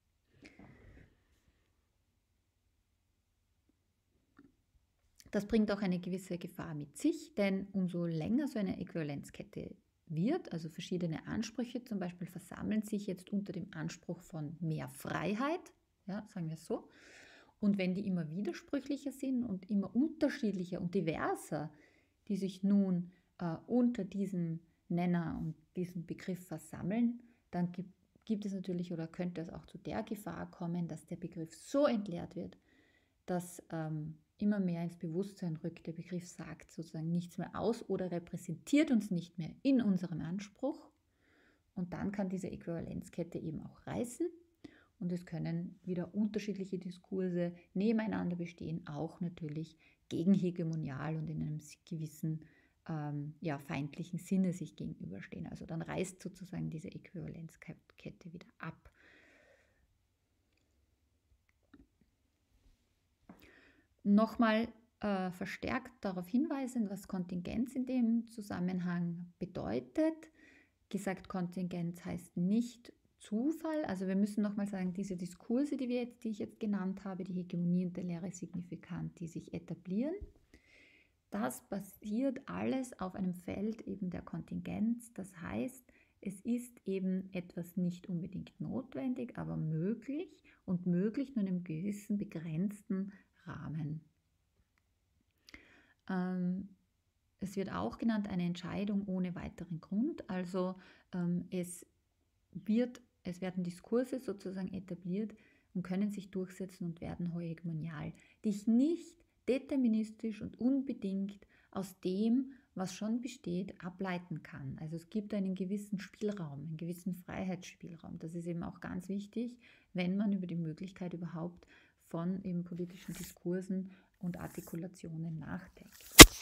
Das bringt auch eine gewisse Gefahr mit sich, denn umso länger so eine Äquivalenzkette wird, also verschiedene Ansprüche zum Beispiel versammeln sich jetzt unter dem Anspruch von mehr Freiheit, ja, sagen wir es so, und wenn die immer widersprüchlicher sind und immer unterschiedlicher und diverser, die sich nun unter diesem Nenner und diesem Begriff versammeln, dann gibt es natürlich oder könnte es auch zu der Gefahr kommen, dass der Begriff so entleert wird, dass immer mehr ins Bewusstsein rückt. Der Begriff sagt sozusagen nichts mehr aus oder repräsentiert uns nicht mehr in unserem Anspruch. Und dann kann diese Äquivalenzkette eben auch reißen und es können wieder unterschiedliche Diskurse nebeneinander bestehen, auch natürlich gegenhegemonial und in einem gewissen feindlichen Sinne sich gegenüberstehen. Also dann reißt sozusagen diese Äquivalenzkette wieder ab. Nochmal verstärkt darauf hinweisen, was Kontingenz in dem Zusammenhang bedeutet. Gesagt, Kontingenz heißt nicht Zufall. Also wir müssen nochmal sagen, diese Diskurse, die ich jetzt genannt habe, die Hegemonie und der leere Signifikant, die sich etablieren, das basiert alles auf einem Feld eben der Kontingenz. Das heißt, es ist eben etwas nicht unbedingt notwendig, aber möglich und möglich nur in einem gewissen begrenzten Rahmen. Es wird auch genannt eine Entscheidung ohne weiteren Grund. Also es werden Diskurse sozusagen etabliert und können sich durchsetzen und werden hegemonial, die ich nicht deterministisch und unbedingt aus dem, was schon besteht, ableiten kann. Also es gibt einen gewissen Spielraum, einen gewissen Freiheitsspielraum. Das ist eben auch ganz wichtig, wenn man über die Möglichkeit überhaupt von eben politischen Diskursen und Artikulationen nachdenkt.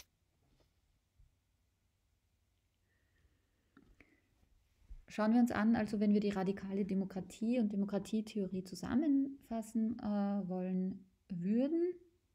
Schauen wir uns an, also wenn wir die radikale Demokratie und Demokratietheorie zusammenfassen wollen würden,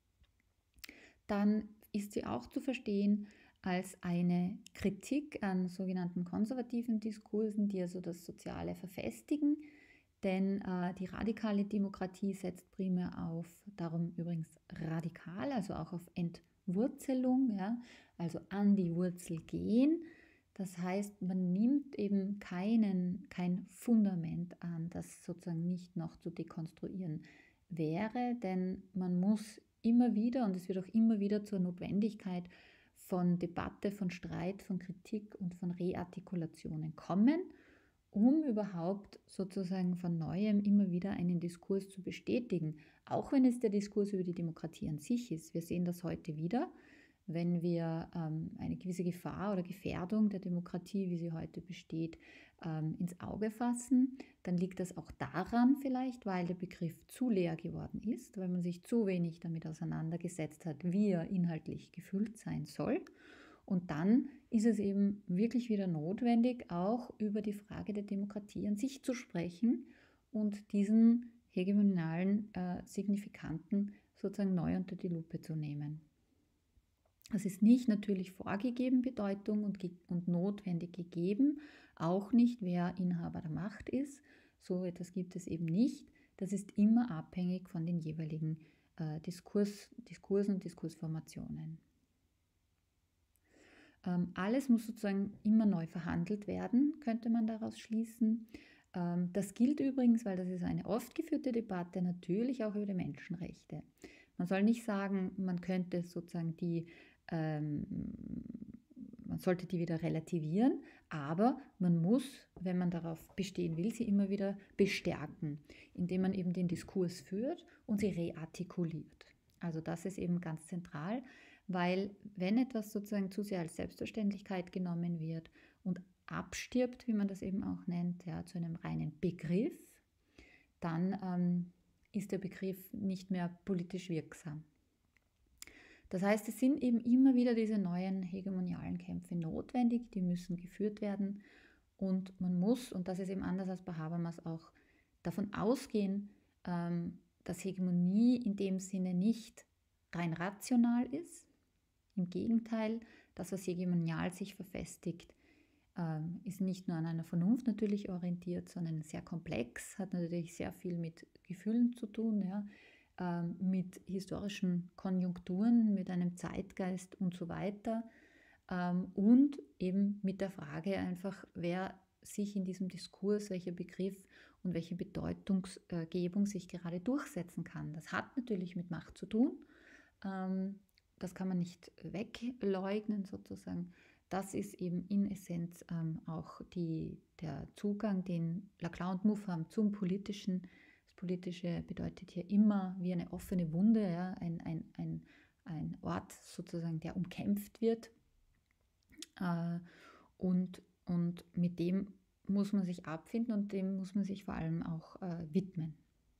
dann ist sie auch zu verstehen als eine Kritik an sogenannten konservativen Diskursen, die also das Soziale verfestigen. Denn die radikale Demokratie setzt primär auf, darum übrigens radikal, also auch auf Entwurzelung, ja, also an die Wurzel gehen. Das heißt, man nimmt eben kein Fundament an, das sozusagen nicht noch zu dekonstruieren wäre, denn man muss immer wieder, und es wird auch immer wieder zur Notwendigkeit von Debatte, von Streit, von Kritik und von Reartikulationen kommen, um überhaupt sozusagen von Neuem immer wieder einen Diskurs zu bestätigen, auch wenn es der Diskurs über die Demokratie an sich ist. Wir sehen das heute wieder, wenn wir eine gewisse Gefahr oder Gefährdung der Demokratie, wie sie heute besteht, ins Auge fassen, dann liegt das auch daran vielleicht, weil der Begriff zu leer geworden ist, weil man sich zu wenig damit auseinandergesetzt hat, wie er inhaltlich gefüllt sein soll. Und dann ist es eben wirklich wieder notwendig, auch über die Frage der Demokratie an sich zu sprechen und diesen hegemonialen Signifikanten sozusagen neu unter die Lupe zu nehmen. Es ist nicht natürlich vorgegeben Bedeutung und notwendig gegeben, auch nicht, wer Inhaber der Macht ist. So etwas gibt es eben nicht. Das ist immer abhängig von den jeweiligen Diskursen und Diskursformationen. Alles muss sozusagen immer neu verhandelt werden, könnte man daraus schließen. Das gilt übrigens, weil das ist eine oft geführte Debatte, natürlich auch über die Menschenrechte. Man soll nicht sagen, man könnte sozusagen man sollte die wieder relativieren, aber man muss, wenn man darauf bestehen will, sie immer wieder bestärken, indem man eben den Diskurs führt und sie reartikuliert. Also das ist eben ganz zentral, weil wenn etwas sozusagen zu sehr als Selbstverständlichkeit genommen wird und abstirbt, wie man das eben auch nennt, ja, zu einem reinen Begriff, dann ist der Begriff nicht mehr politisch wirksam. Das heißt, es sind eben immer wieder diese neuen hegemonialen Kämpfe notwendig, die müssen geführt werden und man muss, und das ist eben anders als bei Habermas auch, davon ausgehen, dass Hegemonie in dem Sinne nicht rein rational ist. Im Gegenteil, das, was hegemonial sich verfestigt, ist nicht nur an einer Vernunft natürlich orientiert, sondern sehr komplex, hat natürlich sehr viel mit Gefühlen zu tun, ja, mit historischen Konjunkturen, mit einem Zeitgeist und so weiter und eben mit der Frage einfach, wer sich in diesem Diskurs, welcher Begriff und welche Bedeutungsgebung sich gerade durchsetzen kann. Das hat natürlich mit Macht zu tun. Das kann man nicht wegleugnen sozusagen. Das ist eben in Essenz auch der Zugang, den Laclau und Mouffe haben zum Politischen. Das Politische bedeutet hier immer wie eine offene Wunde, ja, ein Ort sozusagen, der umkämpft wird. Und mit dem muss man sich abfinden und dem muss man sich vor allem auch widmen.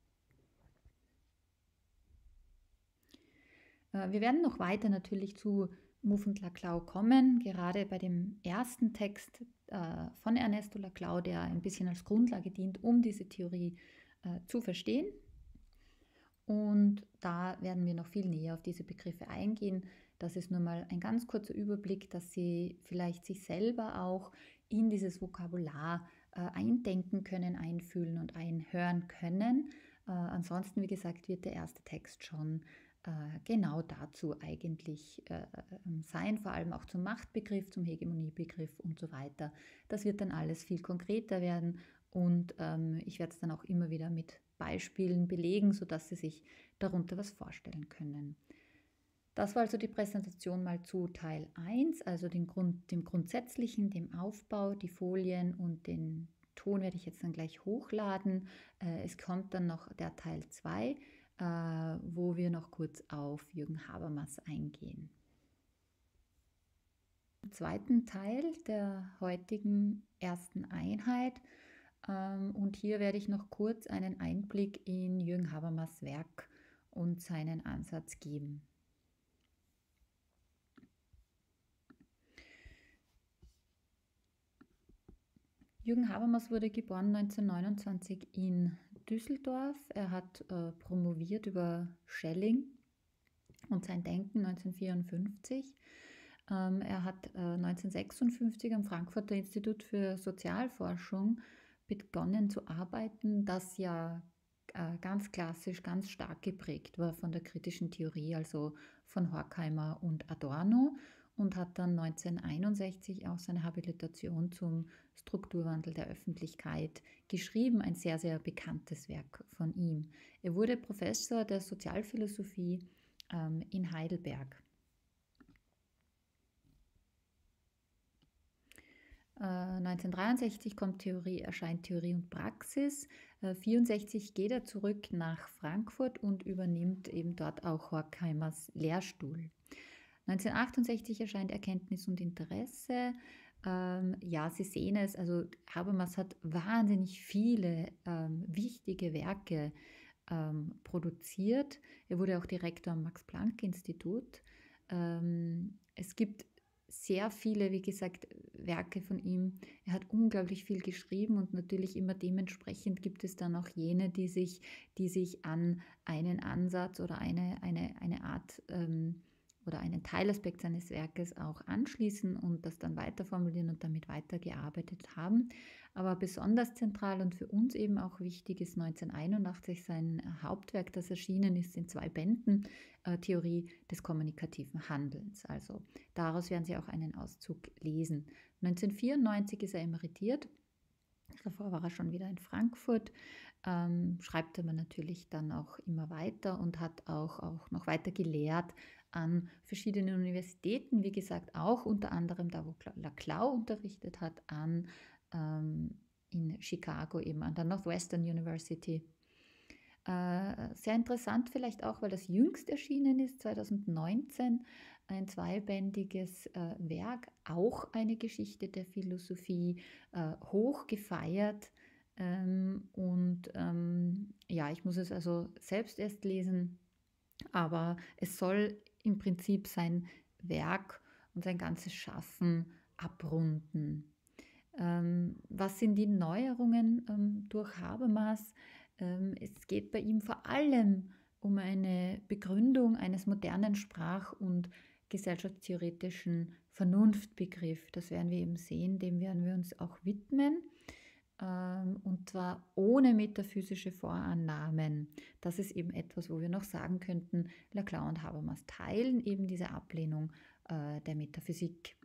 Wir werden noch weiter natürlich zu Mouffe und Laclau kommen, gerade bei dem ersten Text von Ernesto Laclau, der ein bisschen als Grundlage dient, um diese Theorie zu verstehen. Und da werden wir noch viel näher auf diese Begriffe eingehen. Das ist nur mal ein ganz kurzer Überblick, dass Sie vielleicht sich selber auch in dieses Vokabular eindenken können, einfühlen und einhören können. Ansonsten, wie gesagt, wird der erste Text schon genau dazu eigentlich sein, vor allem auch zum Machtbegriff, zum Hegemoniebegriff und so weiter. Das wird dann alles viel konkreter werden und ich werde es dann auch immer wieder mit Beispielen belegen, sodass Sie sich darunter was vorstellen können. Das war also die Präsentation mal zu Teil 1, also dem Grundsätzlichen, dem Aufbau, die Folien und den Ton werde ich jetzt dann gleich hochladen. Es kommt dann noch der Teil 2, wo wir noch kurz auf Jürgen Habermas eingehen. Im zweiten Teil der heutigen ersten Einheit und hier werde ich noch kurz einen Einblick in Jürgen Habermas Werk und seinen Ansatz geben. Jürgen Habermas wurde geboren 1929 in Düsseldorf. Er hat promoviert über Schelling und sein Denken 1954. Er hat 1956 am Frankfurter Institut für Sozialforschung begonnen zu arbeiten, das ja ganz klassisch, ganz stark geprägt war von der kritischen Theorie, also von Horkheimer und Adorno, und hat dann 1961 auch seine Habilitation zum Strukturwandel der Öffentlichkeit geschrieben, ein sehr, sehr bekanntes Werk von ihm. Er wurde Professor der Sozialphilosophie in Heidelberg. 1963 erscheint Theorie und Praxis. 1964 geht er zurück nach Frankfurt und übernimmt eben dort auch Horkheimers Lehrstuhl. 1968 erscheint Erkenntnis und Interesse. Ja, Sie sehen es, also Habermas hat wahnsinnig viele wichtige Werke produziert. Er wurde auch Direktor am Max-Planck-Institut. Es gibt sehr viele, wie gesagt, Werke von ihm. Er hat unglaublich viel geschrieben und natürlich immer dementsprechend gibt es dann auch jene, die sich an einen Ansatz oder eine Art oder einen Teilaspekt seines Werkes auch anschließen und das dann weiterformulieren und damit weitergearbeitet haben. Aber besonders zentral und für uns eben auch wichtig ist 1981 sein Hauptwerk, das erschienen ist in 2 Bänden, Theorie des kommunikativen Handelns. Also daraus werden Sie auch einen Auszug lesen. 1994 ist er emeritiert. Davor war er schon wieder in Frankfurt, schreibt aber natürlich dann auch immer weiter und hat auch noch weiter gelehrt an verschiedenen Universitäten, wie gesagt, auch unter anderem da, wo Laclau unterrichtet hat, in Chicago eben an der Northwestern University. Sehr interessant vielleicht auch, weil das jüngst erschienen ist, 2019, ein 2-bändiges Werk, auch eine Geschichte der Philosophie, hoch gefeiert. Ja, ich muss es also selbst erst lesen, aber es soll im Prinzip sein Werk und sein ganzes Schaffen abrunden. Was sind die Neuerungen durch Habermas? Es geht bei ihm vor allem um eine Begründung eines modernen Sprach- und gesellschaftstheoretischen Vernunftbegriff. Das werden wir eben sehen, dem werden wir uns auch widmen. Und zwar ohne metaphysische Vorannahmen. Das ist eben etwas, wo wir noch sagen könnten, Laclau und Habermas teilen eben diese Ablehnung der Metaphysik.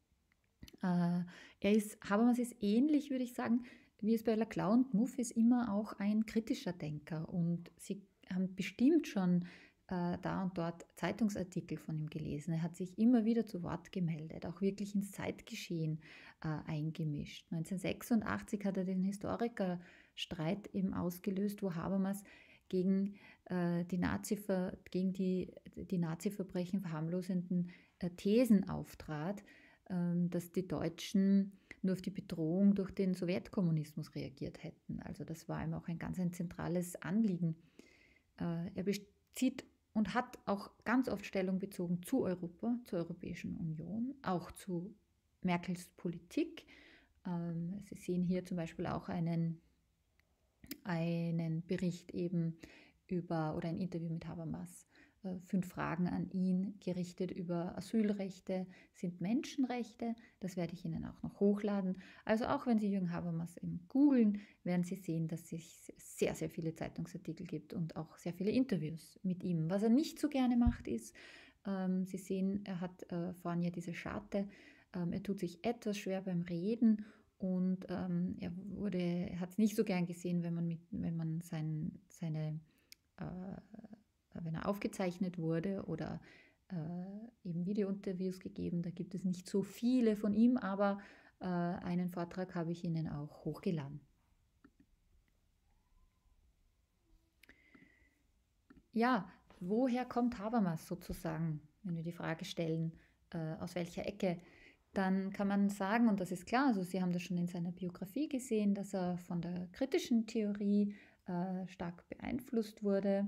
Habermas ist ähnlich, würde ich sagen, wie es bei Laclau und Muff ist, immer auch ein kritischer Denker. Und Sie haben bestimmt schon da und dort Zeitungsartikel von ihm gelesen. Er hat sich immer wieder zu Wort gemeldet, auch wirklich ins Zeitgeschehen eingemischt. 1986 hat er den Historikerstreit eben ausgelöst, wo Habermas gegen gegen die Nazi-Verbrechen verharmlosenden Thesen auftrat, dass die Deutschen nur auf die Bedrohung durch den Sowjetkommunismus reagiert hätten. Also das war ihm auch ein zentrales Anliegen. Er bezieht und hat auch ganz oft Stellung bezogen zu Europa, zur Europäischen Union, auch zu Merkels Politik. Sie sehen hier zum Beispiel auch einen Bericht eben über oder ein Interview mit Habermas. 5 Fragen an ihn gerichtet über Asylrechte sind Menschenrechte. Das werde ich Ihnen auch noch hochladen. Also auch wenn Sie Jürgen Habermas googeln, werden Sie sehen, dass es sehr, sehr viele Zeitungsartikel gibt und auch sehr viele Interviews mit ihm. Was er nicht so gerne macht, ist, Sie sehen, er hat vorhin ja diese Scharte, er tut sich etwas schwer beim Reden und er hat es nicht so gern gesehen, wenn er aufgezeichnet wurde oder eben Videointerviews gegeben. Da gibt es nicht so viele von ihm, aber einen Vortrag habe ich Ihnen auch hochgeladen. Ja, woher kommt Habermas sozusagen, wenn wir die Frage stellen, aus welcher Ecke? Dann kann man sagen, und das ist klar, also Sie haben das schon in seiner Biografie gesehen, dass er von der kritischen Theorie stark beeinflusst wurde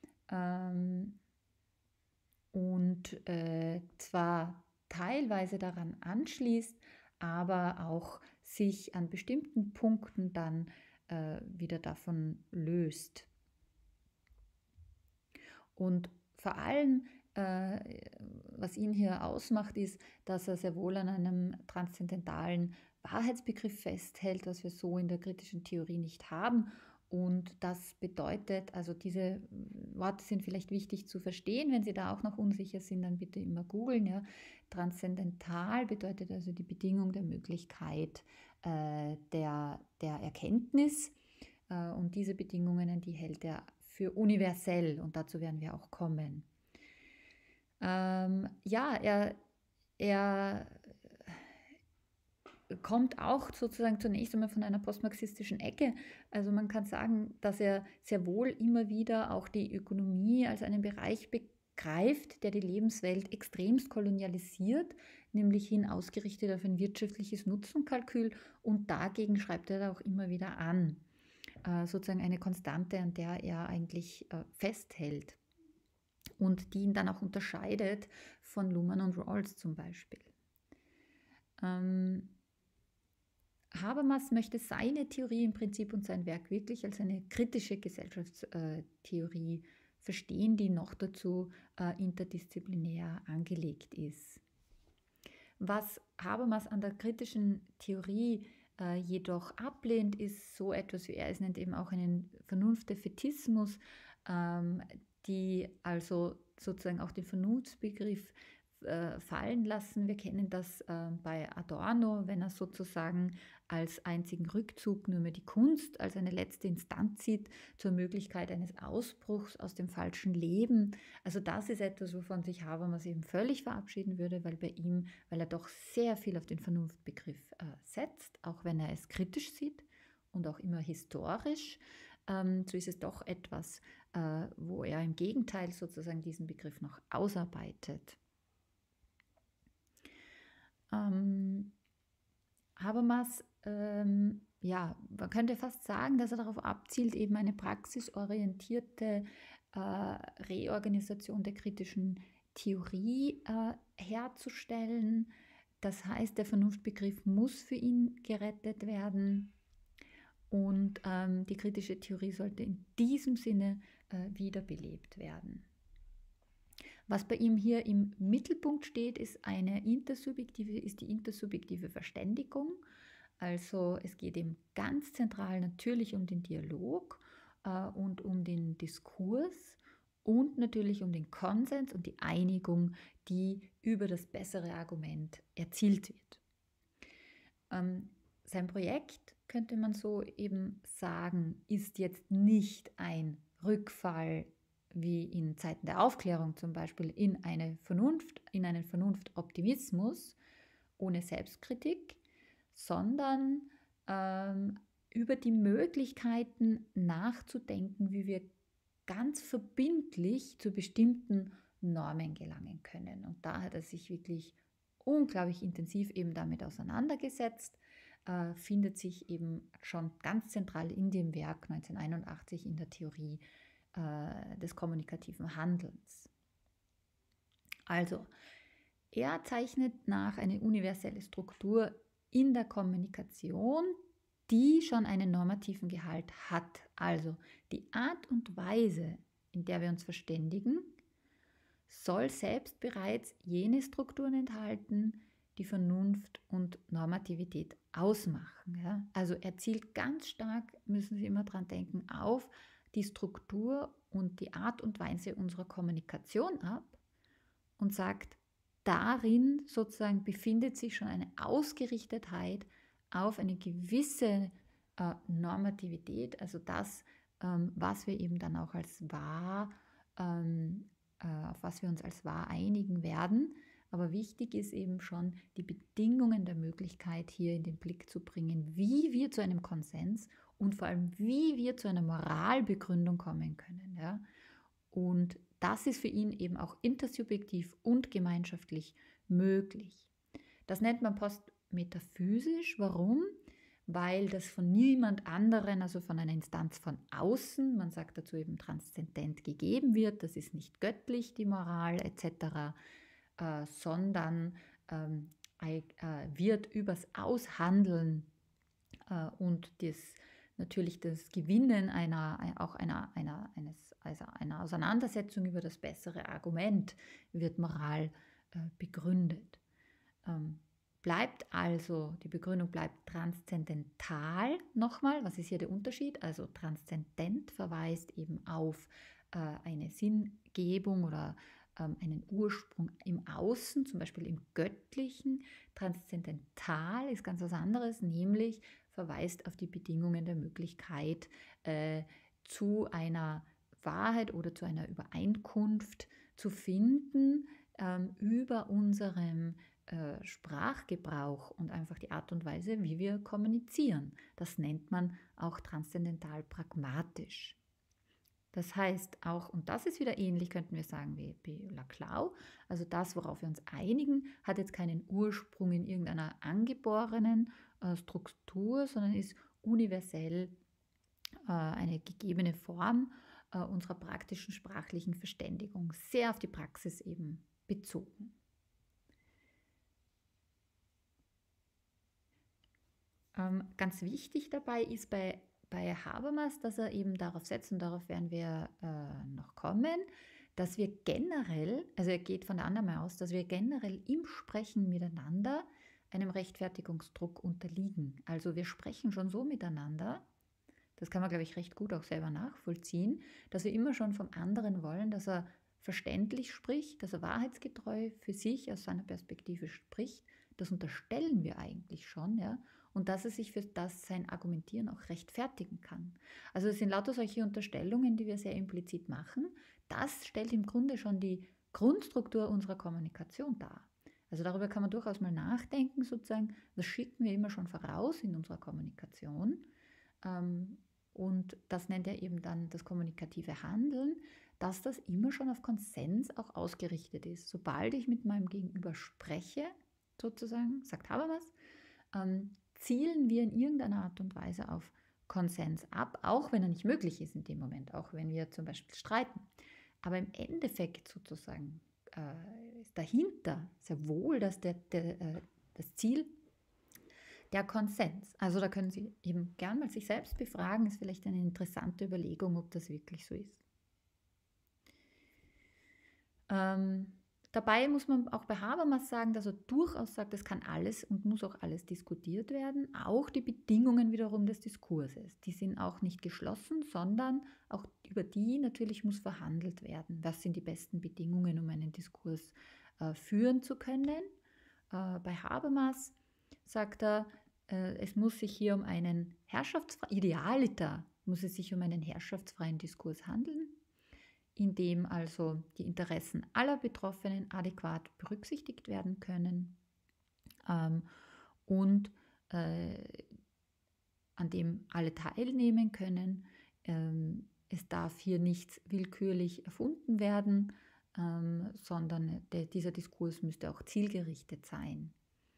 und zwar teilweise daran anschließt, aber auch sich an bestimmten Punkten dann wieder davon löst. Und vor allem, was ihn hier ausmacht, ist, dass er sehr wohl an einem transzendentalen Wahrheitsbegriff festhält, was wir so in der kritischen Theorie nicht haben. Und das bedeutet, also diese Worte sind vielleicht wichtig zu verstehen. Wenn Sie da auch noch unsicher sind, dann bitte immer googeln. Ja. Transzendental bedeutet also die Bedingung der Möglichkeit der Erkenntnis. Und diese Bedingungen, die hält er für universell und dazu werden wir auch kommen. Ja, er kommt auch sozusagen zunächst einmal von einer postmarxistischen Ecke. Also man kann sagen, dass er sehr wohl immer wieder auch die Ökonomie als einen Bereich begreift, der die Lebenswelt extremst kolonialisiert, nämlich hin ausgerichtet auf ein wirtschaftliches Nutzenkalkül und dagegen schreibt er auch immer wieder an. Sozusagen eine Konstante, an der er eigentlich festhält und die ihn dann auch unterscheidet von Luhmann und Rawls zum Beispiel. Ähm, Habermas möchte seine Theorie im Prinzip und sein Werk wirklich als eine kritische Gesellschaftstheorie verstehen, die noch dazu interdisziplinär angelegt ist. Was Habermas an der kritischen Theorie jedoch ablehnt, ist so etwas, wie er es nennt, eben auch einen Vernunftdefätismus, die also sozusagen auch den Vernunftsbegriff fallen lassen. Wir kennen das bei Adorno, wenn er sozusagen als einzigen Rückzug nur mehr die Kunst als eine letzte Instanz sieht zur Möglichkeit eines Ausbruchs aus dem falschen Leben. Also das ist etwas, wovon sich Habermas eben völlig verabschieden würde, weil er doch sehr viel auf den Vernunftbegriff setzt, auch wenn er es kritisch sieht und auch immer historisch. So ist es doch etwas, wo er im Gegenteil sozusagen diesen Begriff noch ausarbeitet. Habermas, ja, man könnte fast sagen, dass er darauf abzielt, eben eine praxisorientierte Reorganisation der kritischen Theorie herzustellen. Das heißt, der Vernunftbegriff muss für ihn gerettet werden und die kritische Theorie sollte in diesem Sinne wiederbelebt werden. Was bei ihm hier im Mittelpunkt steht, ist die intersubjektive Verständigung. Also es geht ihm ganz zentral natürlich um den Dialog und um den Diskurs und natürlich um den Konsens und die Einigung, die über das bessere Argument erzielt wird. Sein Projekt, könnte man so eben sagen, ist jetzt nicht ein Rückfall wie in Zeiten der Aufklärung zum Beispiel in einen Vernunftoptimismus ohne Selbstkritik, sondern über die Möglichkeiten nachzudenken, wie wir ganz verbindlich zu bestimmten Normen gelangen können. Und da hat er sich wirklich unglaublich intensiv eben damit auseinandergesetzt, findet sich eben schon ganz zentral in dem Werk 1981 in der Theorie des kommunikativen Handelns. Also, er zeichnet nach eine universelle Struktur in der Kommunikation, die schon einen normativen Gehalt hat. Also die Art und Weise, in der wir uns verständigen, soll selbst bereits jene Strukturen enthalten, die Vernunft und Normativität ausmachen. Ja? Also er zielt ganz stark, müssen Sie immer dran denken, auf die Struktur und die Art und Weise unserer Kommunikation ab und sagt, darin sozusagen befindet sich schon eine Ausgerichtetheit auf eine gewisse Normativität, also das, was wir eben dann auch als wahr, auf was wir uns als wahr einigen werden. Aber wichtig ist eben schon, die Bedingungen der Möglichkeit hier in den Blick zu bringen, wie wir zu einem Konsens und vor allem, wie wir zu einer Moralbegründung kommen können. Ja? Und das ist für ihn eben auch intersubjektiv und gemeinschaftlich möglich. Das nennt man postmetaphysisch. Warum? Weil das von niemand anderen, also von einer Instanz von außen, man sagt dazu eben transzendent gegeben wird, das ist nicht göttlich, die Moral etc., sondern wird übers Aushandeln und natürlich das Gewinnen einer Auseinandersetzung über das bessere Argument wird Moral begründet. Die Begründung bleibt transzendental. Nochmal, was ist hier der Unterschied? Also transzendent verweist eben auf eine Sinngebung oder einen Ursprung im Außen, zum Beispiel im Göttlichen. Transzendental ist ganz was anderes, nämlich verweist auf die Bedingungen der Möglichkeit zu einer Wahrheit oder zu einer Übereinkunft zu finden über unserem Sprachgebrauch und einfach die Art und Weise, wie wir kommunizieren. Das nennt man auch transzendental pragmatisch. Das heißt auch, und das ist wieder ähnlich, könnten wir sagen, wie Laclau, also das, worauf wir uns einigen, hat jetzt keinen Ursprung in irgendeiner angeborenen Struktur, sondern ist universell eine gegebene Form unserer praktischen sprachlichen Verständigung, sehr auf die Praxis eben bezogen. Ganz wichtig dabei ist bei Habermas, dass er eben darauf setzt, und darauf werden wir noch kommen, dass wir generell, also er geht von der Annahme aus, dass wir generell im Sprechen miteinander einem Rechtfertigungsdruck unterliegen. Also wir sprechen schon so miteinander, das kann man, glaube ich, recht gut auch selber nachvollziehen, dass wir immer schon vom anderen wollen, dass er verständlich spricht, dass er wahrheitsgetreu für sich aus seiner Perspektive spricht. Das unterstellen wir eigentlich schon, ja, und dass er sich für das sein Argumentieren auch rechtfertigen kann. Also es sind lauter solche Unterstellungen, die wir sehr implizit machen. Das stellt im Grunde schon die Grundstruktur unserer Kommunikation dar. Also darüber kann man durchaus mal nachdenken, sozusagen, was schicken wir immer schon voraus in unserer Kommunikation. Und das nennt er eben dann das kommunikative Handeln, dass das immer schon auf Konsens auch ausgerichtet ist. Sobald ich mit meinem Gegenüber spreche, sozusagen, sagt Habermas, zielen wir in irgendeiner Art und Weise auf Konsens ab, auch wenn er nicht möglich ist in dem Moment, auch wenn wir zum Beispiel streiten. Aber im Endeffekt sozusagen ist dahinter sehr wohl das Ziel, der Konsens. Also da können Sie eben gern mal sich selbst befragen, ist vielleicht eine interessante Überlegung, ob das wirklich so ist. Dabei muss man auch bei Habermas sagen, dass er durchaus sagt, es kann alles und muss auch alles diskutiert werden, auch die Bedingungen wiederum des Diskurses. Die sind auch nicht geschlossen, sondern auch über die natürlich muss verhandelt werden. Was sind die besten Bedingungen, um einen Diskurs führen zu können? Bei Habermas sagt er, es muss sich hier um einen idealiter muss es sich um einen herrschaftsfreien Diskurs handeln, in dem also die Interessen aller Betroffenen adäquat berücksichtigt werden können und an dem alle teilnehmen können. Es darf hier nichts willkürlich erfunden werden, sondern dieser Diskurs müsste auch zielgerichtet sein.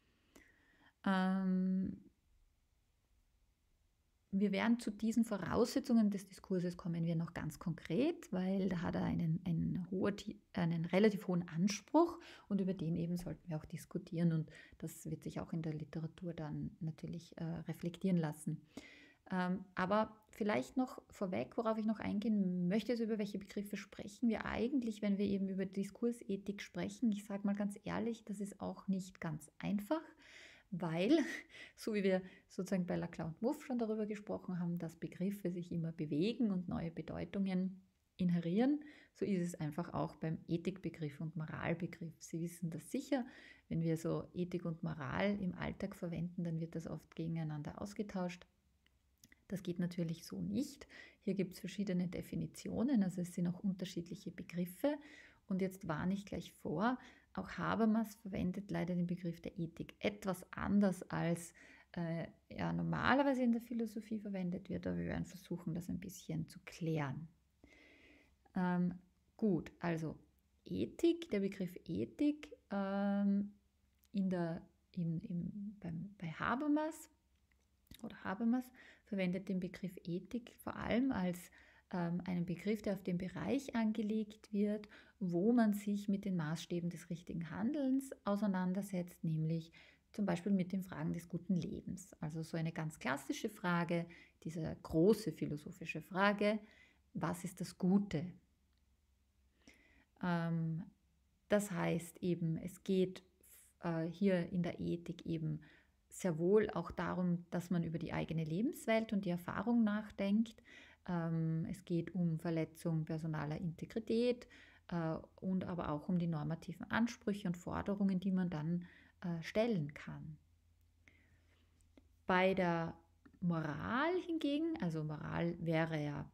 Wir werden zu diesen Voraussetzungen des Diskurses kommen wir noch ganz konkret, weil da hat er einen relativ hohen Anspruch und über den eben sollten wir auch diskutieren und das wird sich auch in der Literatur dann natürlich reflektieren lassen. Aber vielleicht noch vorweg, worauf ich noch eingehen möchte, ist, über welche Begriffe sprechen wir eigentlich, wenn wir eben über Diskursethik sprechen. Ich sage mal ganz ehrlich, das ist auch nicht ganz einfach, weil, so wie wir sozusagen bei Laclau und Muff schon darüber gesprochen haben, dass Begriffe sich immer bewegen und neue Bedeutungen inherieren, so ist es einfach auch beim Ethikbegriff und Moralbegriff. Sie wissen das sicher, wenn wir so Ethik und Moral im Alltag verwenden, dann wird das oft gegeneinander ausgetauscht. Das geht natürlich so nicht. Hier gibt es verschiedene Definitionen, also es sind auch unterschiedliche Begriffe. Und jetzt warne ich gleich vor, auch Habermas verwendet leider den Begriff der Ethik etwas anders, als er normalerweise in der Philosophie verwendet wird, aber wir werden versuchen, das ein bisschen zu klären. Gut, also Ethik, der Begriff Ethik bei Habermas verwendet den Begriff Ethik vor allem als einen Begriff, der auf den Bereich angelegt wird, wo man sich mit den Maßstäben des richtigen Handelns auseinandersetzt, nämlich zum Beispiel mit den Fragen des guten Lebens. Also so eine ganz klassische Frage, diese große philosophische Frage, was ist das Gute? Das heißt eben, es geht hier in der Ethik eben sehr wohl auch darum, dass man über die eigene Lebenswelt und die Erfahrung nachdenkt. Es geht um Verletzung personaler Integrität und aber auch um die normativen Ansprüche und Forderungen, die man dann stellen kann. Bei der Moral hingegen, also Moral wäre ja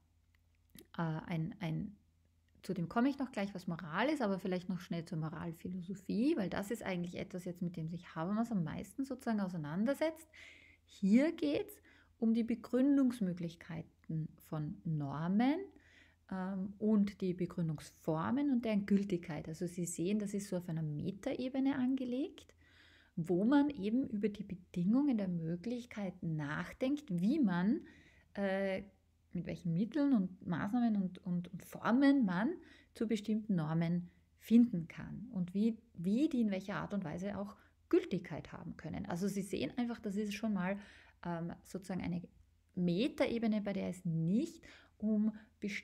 zu dem komme ich noch gleich, was Moral ist, aber vielleicht noch schnell zur Moralphilosophie, weil das ist eigentlich etwas jetzt, mit dem sich Habermas am meisten sozusagen auseinandersetzt. Hier geht es um die Begründungsmöglichkeiten von Normen und die Begründungsformen und deren Gültigkeit. Also Sie sehen, das ist so auf einer Metaebene angelegt, wo man eben über die Bedingungen der Möglichkeiten nachdenkt, wie man mit welchen Mitteln und Maßnahmen und Formen man zu bestimmten Normen finden kann und wie die in welcher Art und Weise auch Gültigkeit haben können. Also Sie sehen einfach, das ist schon mal sozusagen eine Metaebene, bei der es nicht um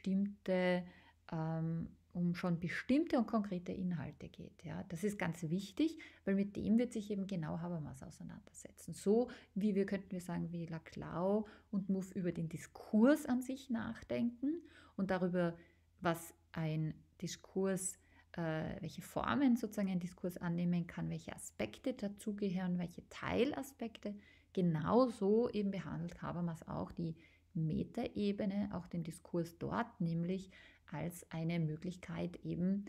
um schon bestimmte und konkrete Inhalte geht. Ja. Das ist ganz wichtig, weil mit dem wird sich eben genau Habermas auseinandersetzen. So wie könnten wir sagen, wie Laclau und Muff über den Diskurs an sich nachdenken und darüber, was ein Diskurs, welche Formen sozusagen ein Diskurs annehmen kann, welche Aspekte dazugehören, welche Teilaspekte. Genauso eben behandelt Habermas auch die Metaebene, auch den Diskurs dort, nämlich als eine Möglichkeit eben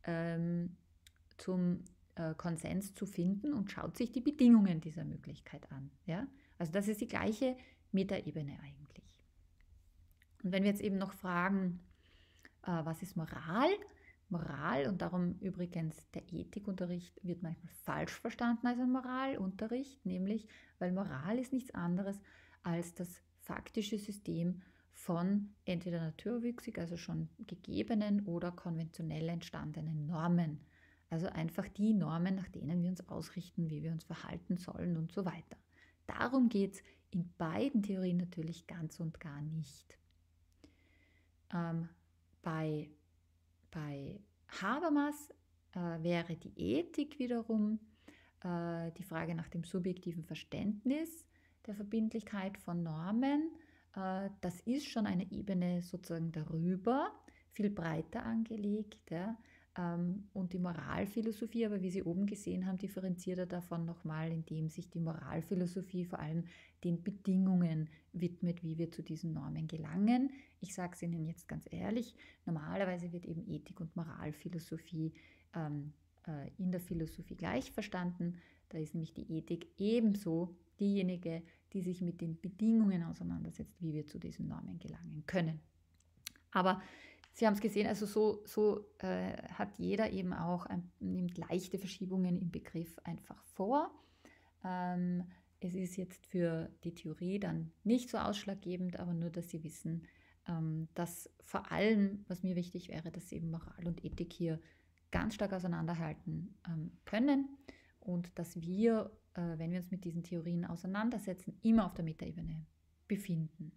zum Konsens zu finden und schaut sich die Bedingungen dieser Möglichkeit an. Ja? Also das ist die gleiche Metaebene eigentlich. Und wenn wir jetzt eben noch fragen, was ist Moral? Moral, und darum übrigens der Ethikunterricht wird manchmal falsch verstanden als ein Moralunterricht, nämlich weil Moral ist nichts anderes als das faktische System von entweder naturwüchsig, also schon gegebenen oder konventionell entstandenen Normen. Also einfach die Normen, nach denen wir uns ausrichten, wie wir uns verhalten sollen und so weiter. Darum geht es in beiden Theorien natürlich ganz und gar nicht. Bei Habermas wäre die Ethik wiederum die Frage nach dem subjektiven Verständnis der Verbindlichkeit von Normen. Das ist schon eine Ebene sozusagen darüber, viel breiter angelegt. Ja. Und die Moralphilosophie, aber wie Sie oben gesehen haben, differenziert er davon nochmal, indem sich die Moralphilosophie vor allem den Bedingungen widmet, wie wir zu diesen Normen gelangen. Ich sage es Ihnen jetzt ganz ehrlich, normalerweise wird eben Ethik und Moralphilosophie in der Philosophie gleich verstanden. Da ist nämlich die Ethik ebenso diejenige, die sich mit den Bedingungen auseinandersetzt, wie wir zu diesen Normen gelangen können. Aber Sie haben es gesehen, also so hat jeder eben auch, nimmt leichte Verschiebungen im Begriff einfach vor. Es ist jetzt für die Theorie dann nicht so ausschlaggebend, aber nur, dass Sie wissen, dass vor allem, was mir wichtig wäre, dass Sie eben Moral und Ethik hier ganz stark auseinanderhalten können und dass wir, wenn wir uns mit diesen Theorien auseinandersetzen, immer auf der Metaebene befinden.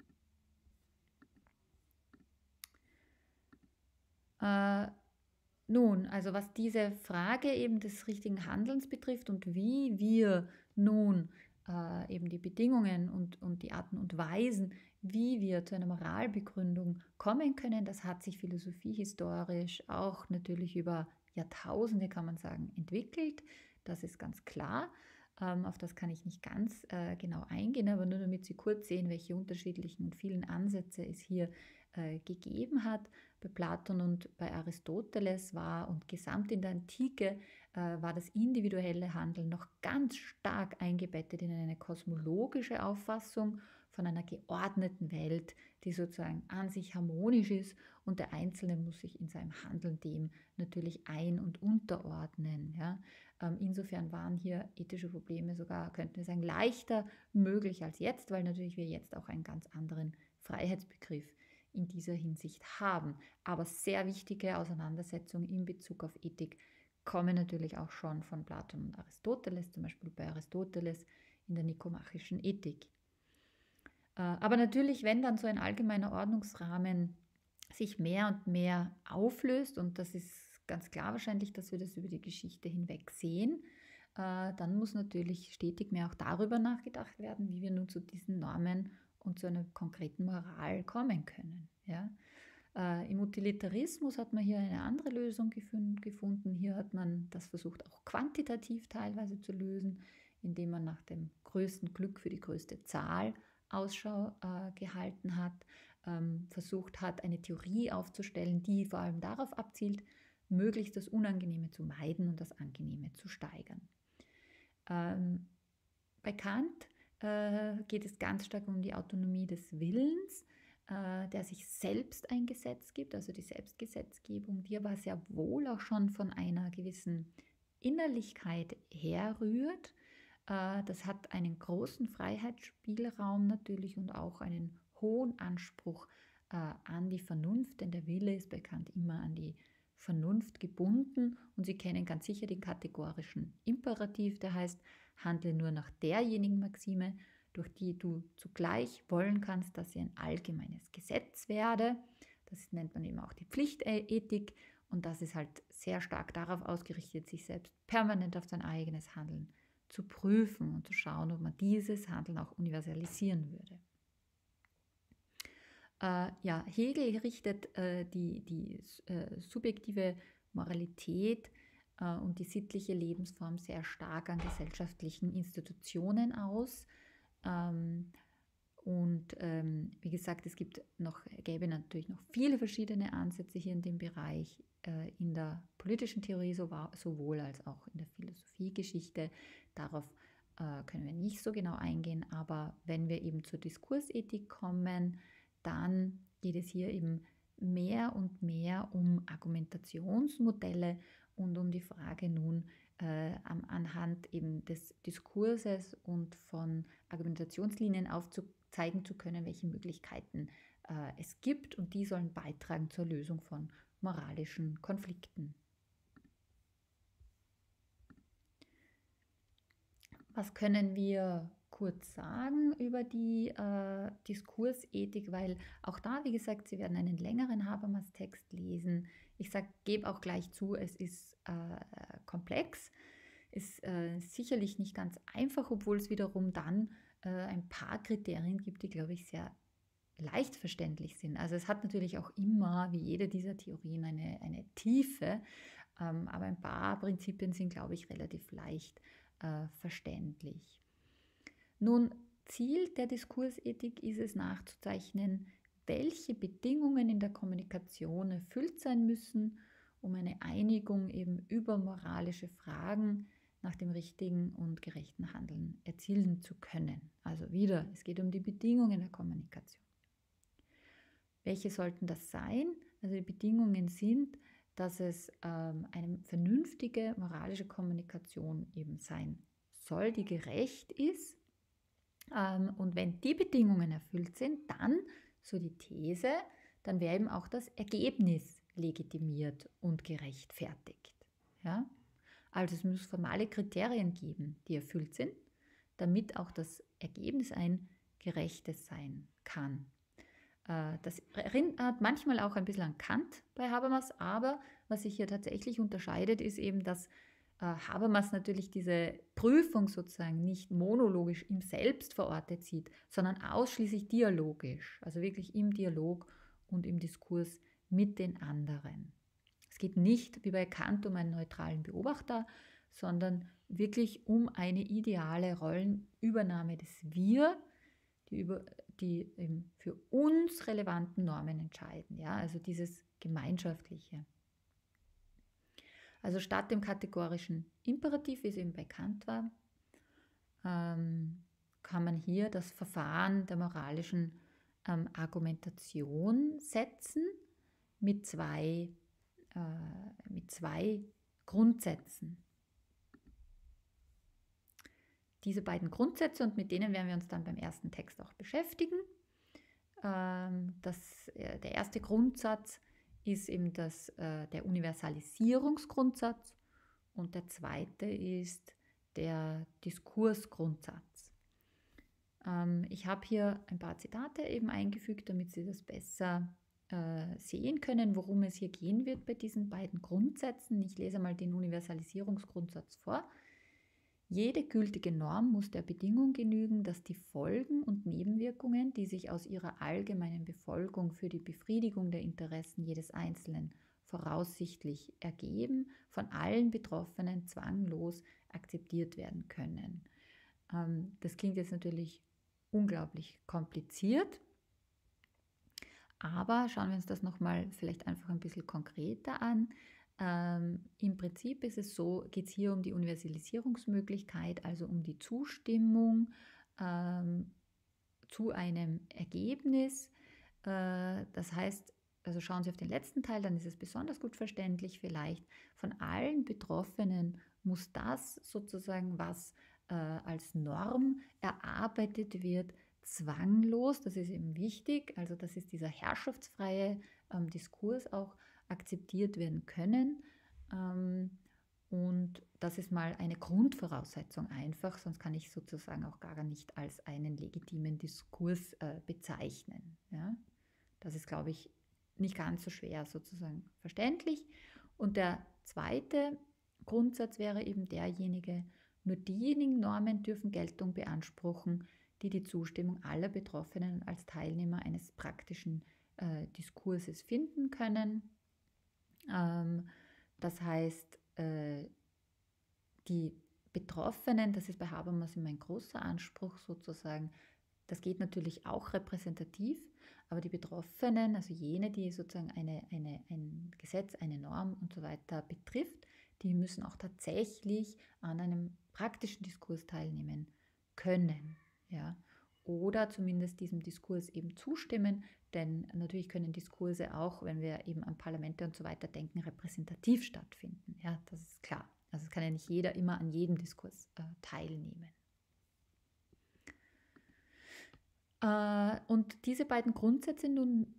Nun, also was diese Frage eben des richtigen Handelns betrifft und wie wir nun eben die Bedingungen und die Arten und Weisen, wie wir zu einer Moralbegründung kommen können, das hat sich philosophiehistorisch auch natürlich über Jahrtausende, kann man sagen, entwickelt. Das ist ganz klar. Auf das kann ich nicht ganz genau eingehen, aber nur damit Sie kurz sehen, welche unterschiedlichen und vielen Ansätze es hier gegeben hat. Bei Platon und bei Aristoteles war und gesamt in der Antike war das individuelle Handeln noch ganz stark eingebettet in eine kosmologische Auffassung von einer geordneten Welt, die sozusagen an sich harmonisch ist und der Einzelne muss sich in seinem Handeln dem natürlich ein- und unterordnen. Ja. Insofern waren hier ethische Probleme sogar, könnten wir sagen, leichter möglich als jetzt, weil natürlich wir jetzt auch einen ganz anderen Freiheitsbegriff in dieser Hinsicht haben. Aber sehr wichtige Auseinandersetzungen in Bezug auf Ethik kommen natürlich auch schon von Platon und Aristoteles, zum Beispiel bei Aristoteles in der nikomachischen Ethik. Aber natürlich, wenn dann so ein allgemeiner Ordnungsrahmen sich mehr und mehr auflöst, und das ist ganz klar wahrscheinlich, dass wir das über die Geschichte hinweg sehen, dann muss natürlich stetig mehr auch darüber nachgedacht werden, wie wir nun zu diesen Normen und zu einer konkreten Moral kommen können. Ja? Im Utilitarismus hat man hier eine andere Lösung gefunden. Hier hat man das versucht, auch quantitativ teilweise zu lösen, indem man nach dem größten Glück für die größte Zahl Ausschau gehalten hat, versucht hat, eine Theorie aufzustellen, die vor allem darauf abzielt, möglichst das Unangenehme zu meiden und das Angenehme zu steigern. Bei Kant geht es ganz stark um die Autonomie des Willens, der sich selbst ein Gesetz gibt, also die Selbstgesetzgebung, die aber sehr wohl auch schon von einer gewissen Innerlichkeit herrührt. Das hat einen großen Freiheitsspielraum natürlich und auch einen hohen Anspruch an die Vernunft, denn der Wille ist bekannt immer an die Vernunft gebunden und Sie kennen ganz sicher den kategorischen Imperativ, der heißt, handle nur nach derjenigen Maxime, durch die du zugleich wollen kannst, dass sie ein allgemeines Gesetz werde. Das nennt man eben auch die Pflichtethik und das ist halt sehr stark darauf ausgerichtet, sich selbst permanent auf sein eigenes Handeln zu prüfen und zu schauen, ob man dieses Handeln auch universalisieren würde. Ja, Hegel richtet die subjektive Moralität und die sittliche Lebensform sehr stark an gesellschaftlichen Institutionen aus. Wie gesagt, gäbe natürlich noch viele verschiedene Ansätze hier in dem Bereich, in der politischen Theorie sowohl als auch in der Philosophiegeschichte. Darauf können wir nicht so genau eingehen, aber wenn wir eben zur Diskursethik kommen, dann geht es hier eben mehr und mehr um Argumentationsmodelle und um die Frage nun anhand eben des Diskurses und von Argumentationslinien aufzeigen zu können, welche Möglichkeiten es gibt und die sollen beitragen zur Lösung von moralischen Konflikten. Was können wir kurz sagen über die Diskursethik, weil auch da, wie gesagt, Sie werden einen längeren Habermas-Text lesen. Ich gebe auch gleich zu, es ist komplex, ist sicherlich nicht ganz einfach, obwohl es wiederum dann ein paar Kriterien gibt, die, glaube ich, sehr leicht verständlich sind. Also es hat natürlich auch immer, wie jede dieser Theorien, eine Tiefe, aber ein paar Prinzipien sind, glaube ich, relativ leicht verständlich. Nun, Ziel der Diskursethik ist es nachzuzeichnen, welche Bedingungen in der Kommunikation erfüllt sein müssen, um eine Einigung eben über moralische Fragen nach dem richtigen und gerechten Handeln erzielen zu können. Also wieder, es geht um die Bedingungen der Kommunikation. Welche sollten das sein? Also die Bedingungen sind, dass es eine vernünftige moralische Kommunikation eben sein soll, die gerecht ist. Und wenn die Bedingungen erfüllt sind, dann, so die These, dann wäre eben auch das Ergebnis legitimiert und gerechtfertigt. Ja? Also es muss formale Kriterien geben, die erfüllt sind, damit auch das Ergebnis ein gerechtes sein kann. Das erinnert manchmal auch ein bisschen an Kant bei Habermas, aber was sich hier tatsächlich unterscheidet, ist eben, dass Habermas natürlich diese Prüfung sozusagen nicht monologisch im Selbst verortet sieht, sondern ausschließlich dialogisch, also wirklich im Dialog und im Diskurs mit den anderen. Es geht nicht wie bei Kant um einen neutralen Beobachter, sondern wirklich um eine ideale Rollenübernahme des Wir, die eben für uns relevanten Normen entscheiden. Ja? Also dieses Gemeinschaftliche. Also statt dem kategorischen Imperativ, wie es eben bei Kant war, kann man hier das Verfahren der moralischen Argumentation setzen mit zwei Grundsätzen. Diese beiden Grundsätze, und mit denen werden wir uns dann beim ersten Text auch beschäftigen. Der erste Grundsatz ist eben der Universalisierungsgrundsatz und der zweite ist der Diskursgrundsatz. Ich habe hier ein paar Zitate eben eingefügt, damit Sie das besser sehen können, worum es hier gehen wird bei diesen beiden Grundsätzen. Ich lese mal den Universalisierungsgrundsatz vor. Jede gültige Norm muss der Bedingung genügen, dass die Folgen und Nebenwirkungen, die sich aus ihrer allgemeinen Befolgung für die Befriedigung der Interessen jedes Einzelnen voraussichtlich ergeben, von allen Betroffenen zwanglos akzeptiert werden können. Das klingt jetzt natürlich unglaublich kompliziert, aber schauen wir uns das nochmal vielleicht einfach ein bisschen konkreter an. Im Prinzip ist es so, geht es hier um die Universalisierungsmöglichkeit, also um die Zustimmung zu einem Ergebnis. Das heißt, also schauen Sie auf den letzten Teil, dann ist es besonders gut verständlich vielleicht. Von allen Betroffenen muss das sozusagen, was als Norm erarbeitet wird, zwanglos, das ist eben wichtig, also das ist dieser herrschaftsfreie Diskurs auch, akzeptiert werden können. Und das ist mal eine Grundvoraussetzung einfach, sonst kann ich sozusagen auch gar nicht als einen legitimen Diskurs bezeichnen. Ja? Das ist, glaube ich, nicht ganz so schwer sozusagen verständlich. Und der zweite Grundsatz wäre eben derjenige, nur diejenigen Normen dürfen Geltung beanspruchen, die die Zustimmung aller Betroffenen als Teilnehmer eines praktischen Diskurses finden können. Das heißt, die Betroffenen, das ist bei Habermas immer ein großer Anspruch sozusagen, das geht natürlich auch repräsentativ, aber die Betroffenen, also jene, die sozusagen ein Gesetz, eine Norm und so weiter betrifft, die müssen auch tatsächlich an einem praktischen Diskurs teilnehmen können. Ja? Oder zumindest diesem Diskurs eben zustimmen, denn natürlich können Diskurse auch, wenn wir eben an Parlamente und so weiter denken, repräsentativ stattfinden. Ja, das ist klar. Also es kann ja nicht jeder immer an jedem Diskurs teilnehmen. Und diese beiden Grundsätze nun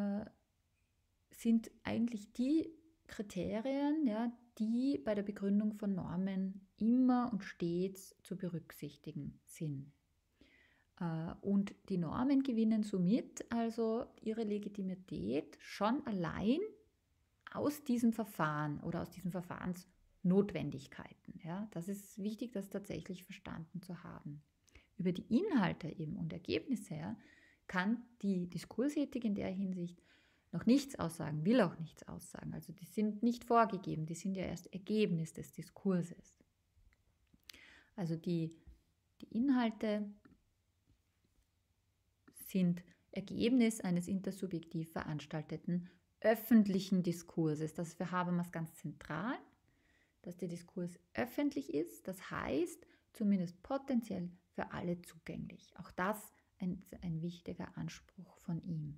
sind eigentlich die Kriterien, ja, die bei der Begründung von Normen immer und stets zu berücksichtigen sind. Und die Normen gewinnen somit also ihre Legitimität schon allein aus diesem Verfahren oder aus diesen Verfahrensnotwendigkeiten. Ja? Das ist wichtig, das tatsächlich verstanden zu haben. Über die Inhalte eben und Ergebnisse ja, kann die Diskursethik in der Hinsicht noch nichts aussagen, will auch nichts aussagen. Also die sind nicht vorgegeben, die sind ja erst Ergebnis des Diskurses. Also die Inhalte sind Ergebnis eines intersubjektiv veranstalteten öffentlichen Diskurses. Das ist für Habermas ganz zentral, dass der Diskurs öffentlich ist, das heißt zumindest potenziell für alle zugänglich. Auch das ein wichtiger Anspruch von ihm.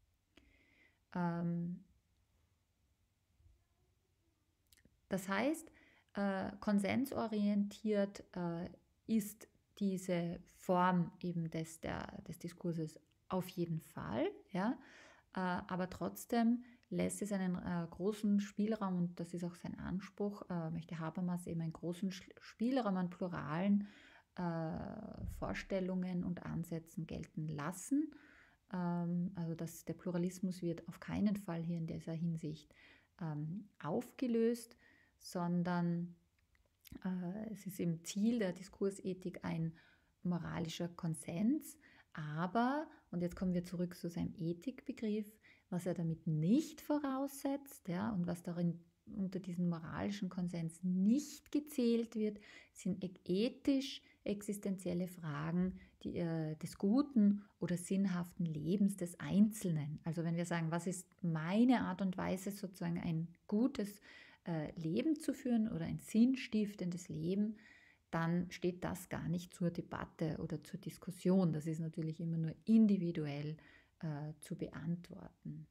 Das heißt, konsensorientiert ist diese Form eben des Diskurses auf jeden Fall, ja, aber trotzdem lässt es einen großen Spielraum, und das ist auch sein Anspruch, möchte Habermas eben einen großen Spielraum an pluralen Vorstellungen und Ansätzen gelten lassen. Also der Pluralismus wird auf keinen Fall hier in dieser Hinsicht aufgelöst, sondern es ist im Ziel der Diskursethik ein moralischer Konsens, aber, und jetzt kommen wir zurück zu seinem Ethikbegriff, was er damit nicht voraussetzt, ja, und was darin unter diesen moralischen Konsens nicht gezählt wird, sind ethisch existenzielle Fragen des guten oder sinnhaften Lebens des Einzelnen. Also wenn wir sagen, was ist meine Art und Weise, sozusagen ein gutes Leben zu führen oder ein sinnstiftendes Leben, dann steht das gar nicht zur Debatte oder zur Diskussion. Das ist natürlich immer nur individuell zu beantworten.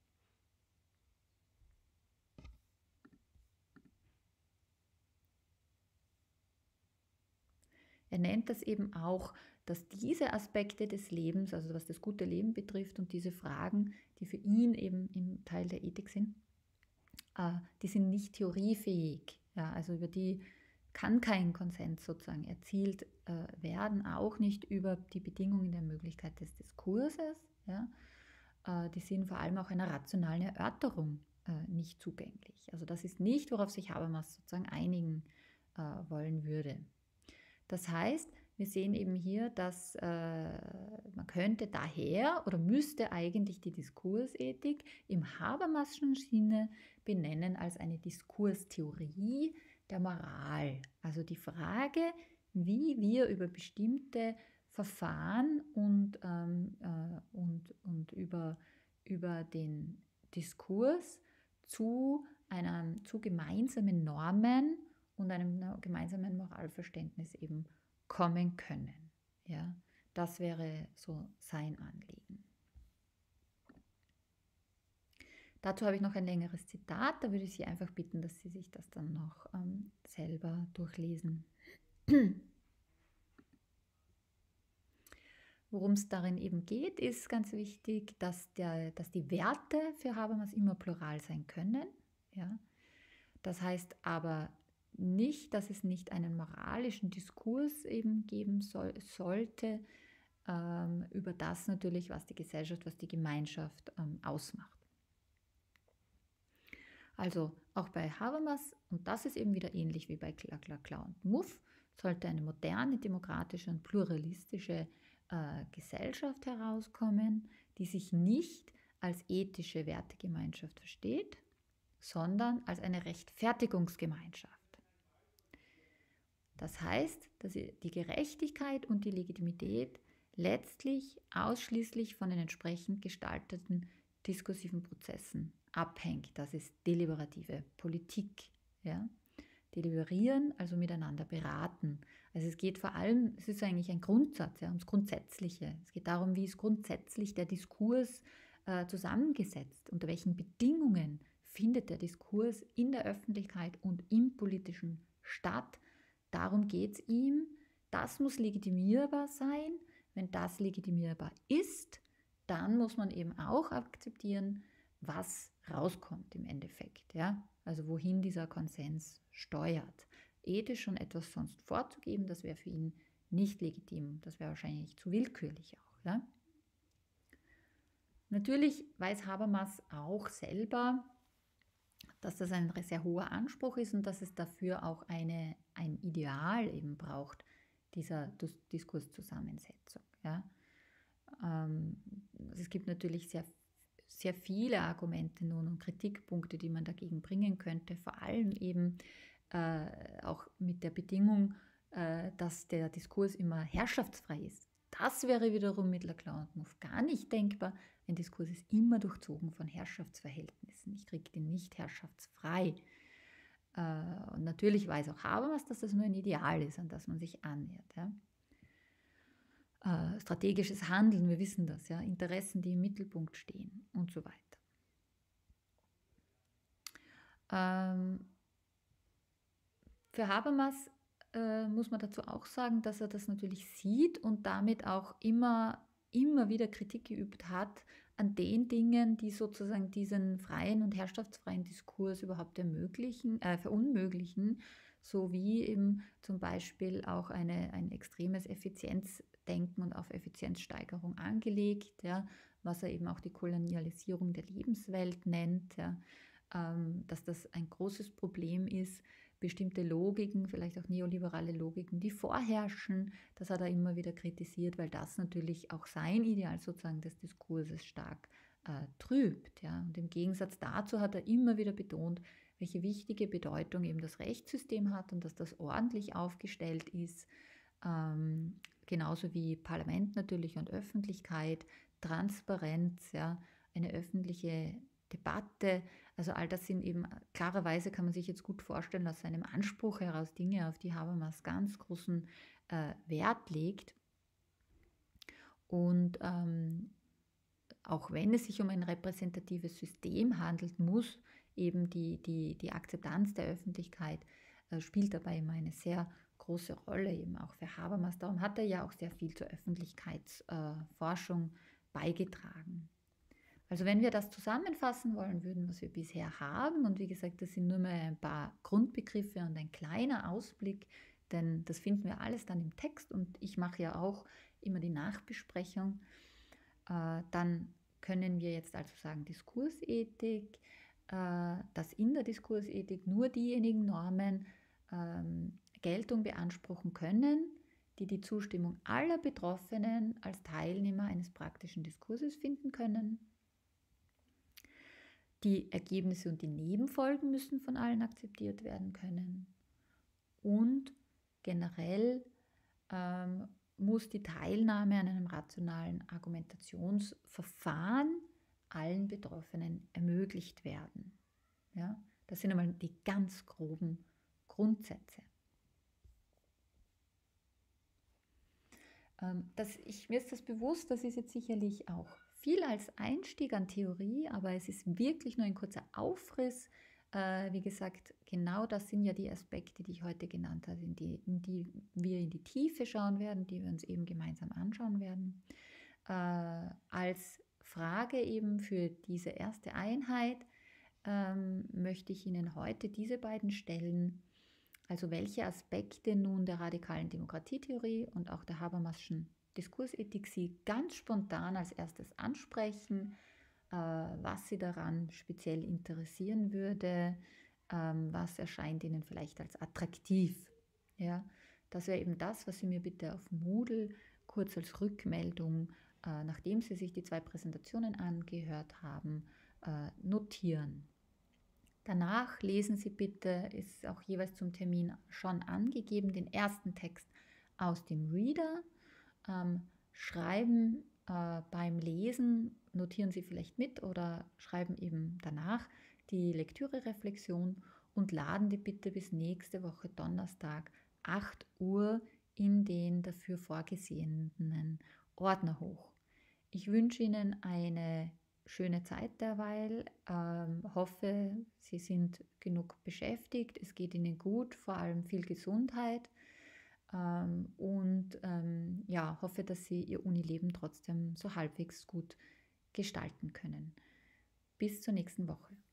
Er nennt das eben auch, dass diese Aspekte des Lebens, also was das gute Leben betrifft und diese Fragen, die für ihn eben im Teil der Ethik sind, die sind nicht theoriefähig. Ja, also über die kann kein Konsens sozusagen erzielt werden, auch nicht über die Bedingungen der Möglichkeit des Diskurses. Ja. Die sind vor allem auch einer rationalen Erörterung nicht zugänglich. Also das ist nicht, worauf sich Habermas sozusagen einigen wollen würde. Das heißt, wir sehen eben hier, dass man könnte daher oder müsste eigentlich die Diskursethik im Habermasschen Sinne benennen als eine Diskurstheorie der Moral. Also die Frage, wie wir über bestimmte Verfahren und über den Diskurs zu gemeinsamen Normen und einem gemeinsamen Moralverständnis eben kommen können. Ja, das wäre so sein Anliegen. Dazu habe ich noch ein längeres Zitat, da würde ich Sie einfach bitten, dass Sie sich das dann noch selber durchlesen. Worum es darin eben geht, ist ganz wichtig, dass die Werte für Habermas immer plural sein können. Ja? Das heißt aber nicht, dass es nicht einen moralischen Diskurs eben geben sollte, über das natürlich, was die Gesellschaft, was die Gemeinschaft ausmacht. Also auch bei Habermas, und das ist eben wieder ähnlich wie bei Klau und Muff, sollte eine moderne, demokratische und pluralistische Gesellschaft herauskommen, die sich nicht als ethische Wertegemeinschaft versteht, sondern als eine Rechtfertigungsgemeinschaft. Das heißt, dass die Gerechtigkeit und die Legitimität letztlich ausschließlich von den entsprechend gestalteten diskursiven Prozessen abhängt. Das ist deliberative Politik. Ja? Deliberieren, also miteinander beraten. Also es geht vor allem, es ist eigentlich ein Grundsatz, ja, ums Grundsätzliche. Es geht darum, wie ist grundsätzlich der Diskurs zusammengesetzt, unter welchen Bedingungen findet der Diskurs in der Öffentlichkeit und im politischen statt. Darum geht es ihm. Das muss legitimierbar sein. Wenn das legitimierbar ist, dann muss man eben auch akzeptieren, was rauskommt im Endeffekt. Ja? Also wohin dieser Konsens steuert. Ethisch schon etwas sonst vorzugeben, das wäre für ihn nicht legitim. Das wäre wahrscheinlich zu willkürlich auch. Ja? Natürlich weiß Habermas auch selber, dass das ein sehr hoher Anspruch ist und dass es dafür auch ein Ideal eben braucht, dieser Diskurszusammensetzung. Ja? Es gibt natürlich sehr viele Argumente nun und Kritikpunkte, die man dagegen bringen könnte, vor allem eben auch mit der Bedingung, dass der Diskurs immer herrschaftsfrei ist. Das wäre wiederum mit Laclau und Muff gar nicht denkbar. Ein Diskurs ist immer durchzogen von Herrschaftsverhältnissen. Ich kriege den nicht herrschaftsfrei. Und natürlich weiß auch Habermas, dass das nur ein Ideal ist, an das man sich annähert. Ja? Strategisches Handeln, wir wissen das, ja? Interessen, die im Mittelpunkt stehen und so weiter. Für Habermas muss man dazu auch sagen, dass er das natürlich sieht und damit auch immer wieder Kritik geübt hat an den Dingen, die sozusagen diesen freien und herrschaftsfreien Diskurs überhaupt verunmöglichen, sowie eben zum Beispiel auch ein extremes Effizienzdenken und auf Effizienzsteigerung angelegt, ja, was er eben auch die Kolonialisierung der Lebenswelt nennt, ja, dass das ein großes Problem ist, bestimmte Logiken, vielleicht auch neoliberale Logiken, die vorherrschen. Das hat er immer wieder kritisiert, weil das natürlich auch sein Ideal sozusagen des Diskurses stark trübt. Ja. Und im Gegensatz dazu hat er immer wieder betont, welche wichtige Bedeutung eben das Rechtssystem hat und dass das ordentlich aufgestellt ist, genauso wie Parlament natürlich und Öffentlichkeit, Transparenz, ja, eine öffentliche Debatte. Also all das sind eben, klarerweise kann man sich jetzt gut vorstellen, aus seinem Anspruch heraus Dinge, auf die Habermas ganz großen Wert legt. Und auch wenn es sich um ein repräsentatives System handelt, muss eben die Akzeptanz der Öffentlichkeit spielt dabei immer eine sehr große Rolle, eben auch für Habermas. Darum hat er ja auch sehr viel zur Öffentlichkeitsforschung beigetragen. Also wenn wir das zusammenfassen wollen würden, was wir bisher haben, und wie gesagt, das sind nur mal ein paar Grundbegriffe und ein kleiner Ausblick, denn das finden wir alles dann im Text und ich mache ja auch immer die Nachbesprechung, dann können wir jetzt also sagen Diskursethik, dass in der Diskursethik nur diejenigen Normen Geltung beanspruchen können, die die Zustimmung aller Betroffenen als Teilnehmer eines praktischen Diskurses finden können. Die Ergebnisse und die Nebenfolgen müssen von allen akzeptiert werden können. Und generell muss die Teilnahme an einem rationalen Argumentationsverfahren allen Betroffenen ermöglicht werden. Ja? Das sind einmal die ganz groben Grundsätze. Mir ist das bewusst, das ist jetzt sicherlich auch viel als Einstieg an Theorie, aber es ist wirklich nur ein kurzer Aufriss. Wie gesagt, genau das sind ja die Aspekte, die ich heute genannt habe, in die wir in die Tiefe schauen werden, die wir uns eben gemeinsam anschauen werden. Als Frage eben für diese erste Einheit möchte ich Ihnen heute diese beiden stellen. Also welche Aspekte nun der radikalen Demokratietheorie und auch der Habermaschen Diskursethik Sie ganz spontan als erstes ansprechen, was Sie daran speziell interessieren würde, was erscheint Ihnen vielleicht als attraktiv. Ja, das wäre eben das, was Sie mir bitte auf Moodle kurz als Rückmeldung, nachdem Sie sich die 2 Präsentationen angehört haben, notieren. Danach lesen Sie bitte, ist auch jeweils zum Termin schon angegeben, den ersten Text aus dem Reader. Schreiben beim Lesen, notieren Sie vielleicht mit oder schreiben eben danach die Lektüre-Reflexion und laden die bitte bis nächste Woche Donnerstag 8 Uhr in den dafür vorgesehenen Ordner hoch. Ich wünsche Ihnen eine schöne Zeit derweil, hoffe, Sie sind genug beschäftigt, es geht Ihnen gut, vor allem viel Gesundheit und ja, hoffe, dass Sie Ihr Unileben trotzdem so halbwegs gut gestalten können. Bis zur nächsten Woche.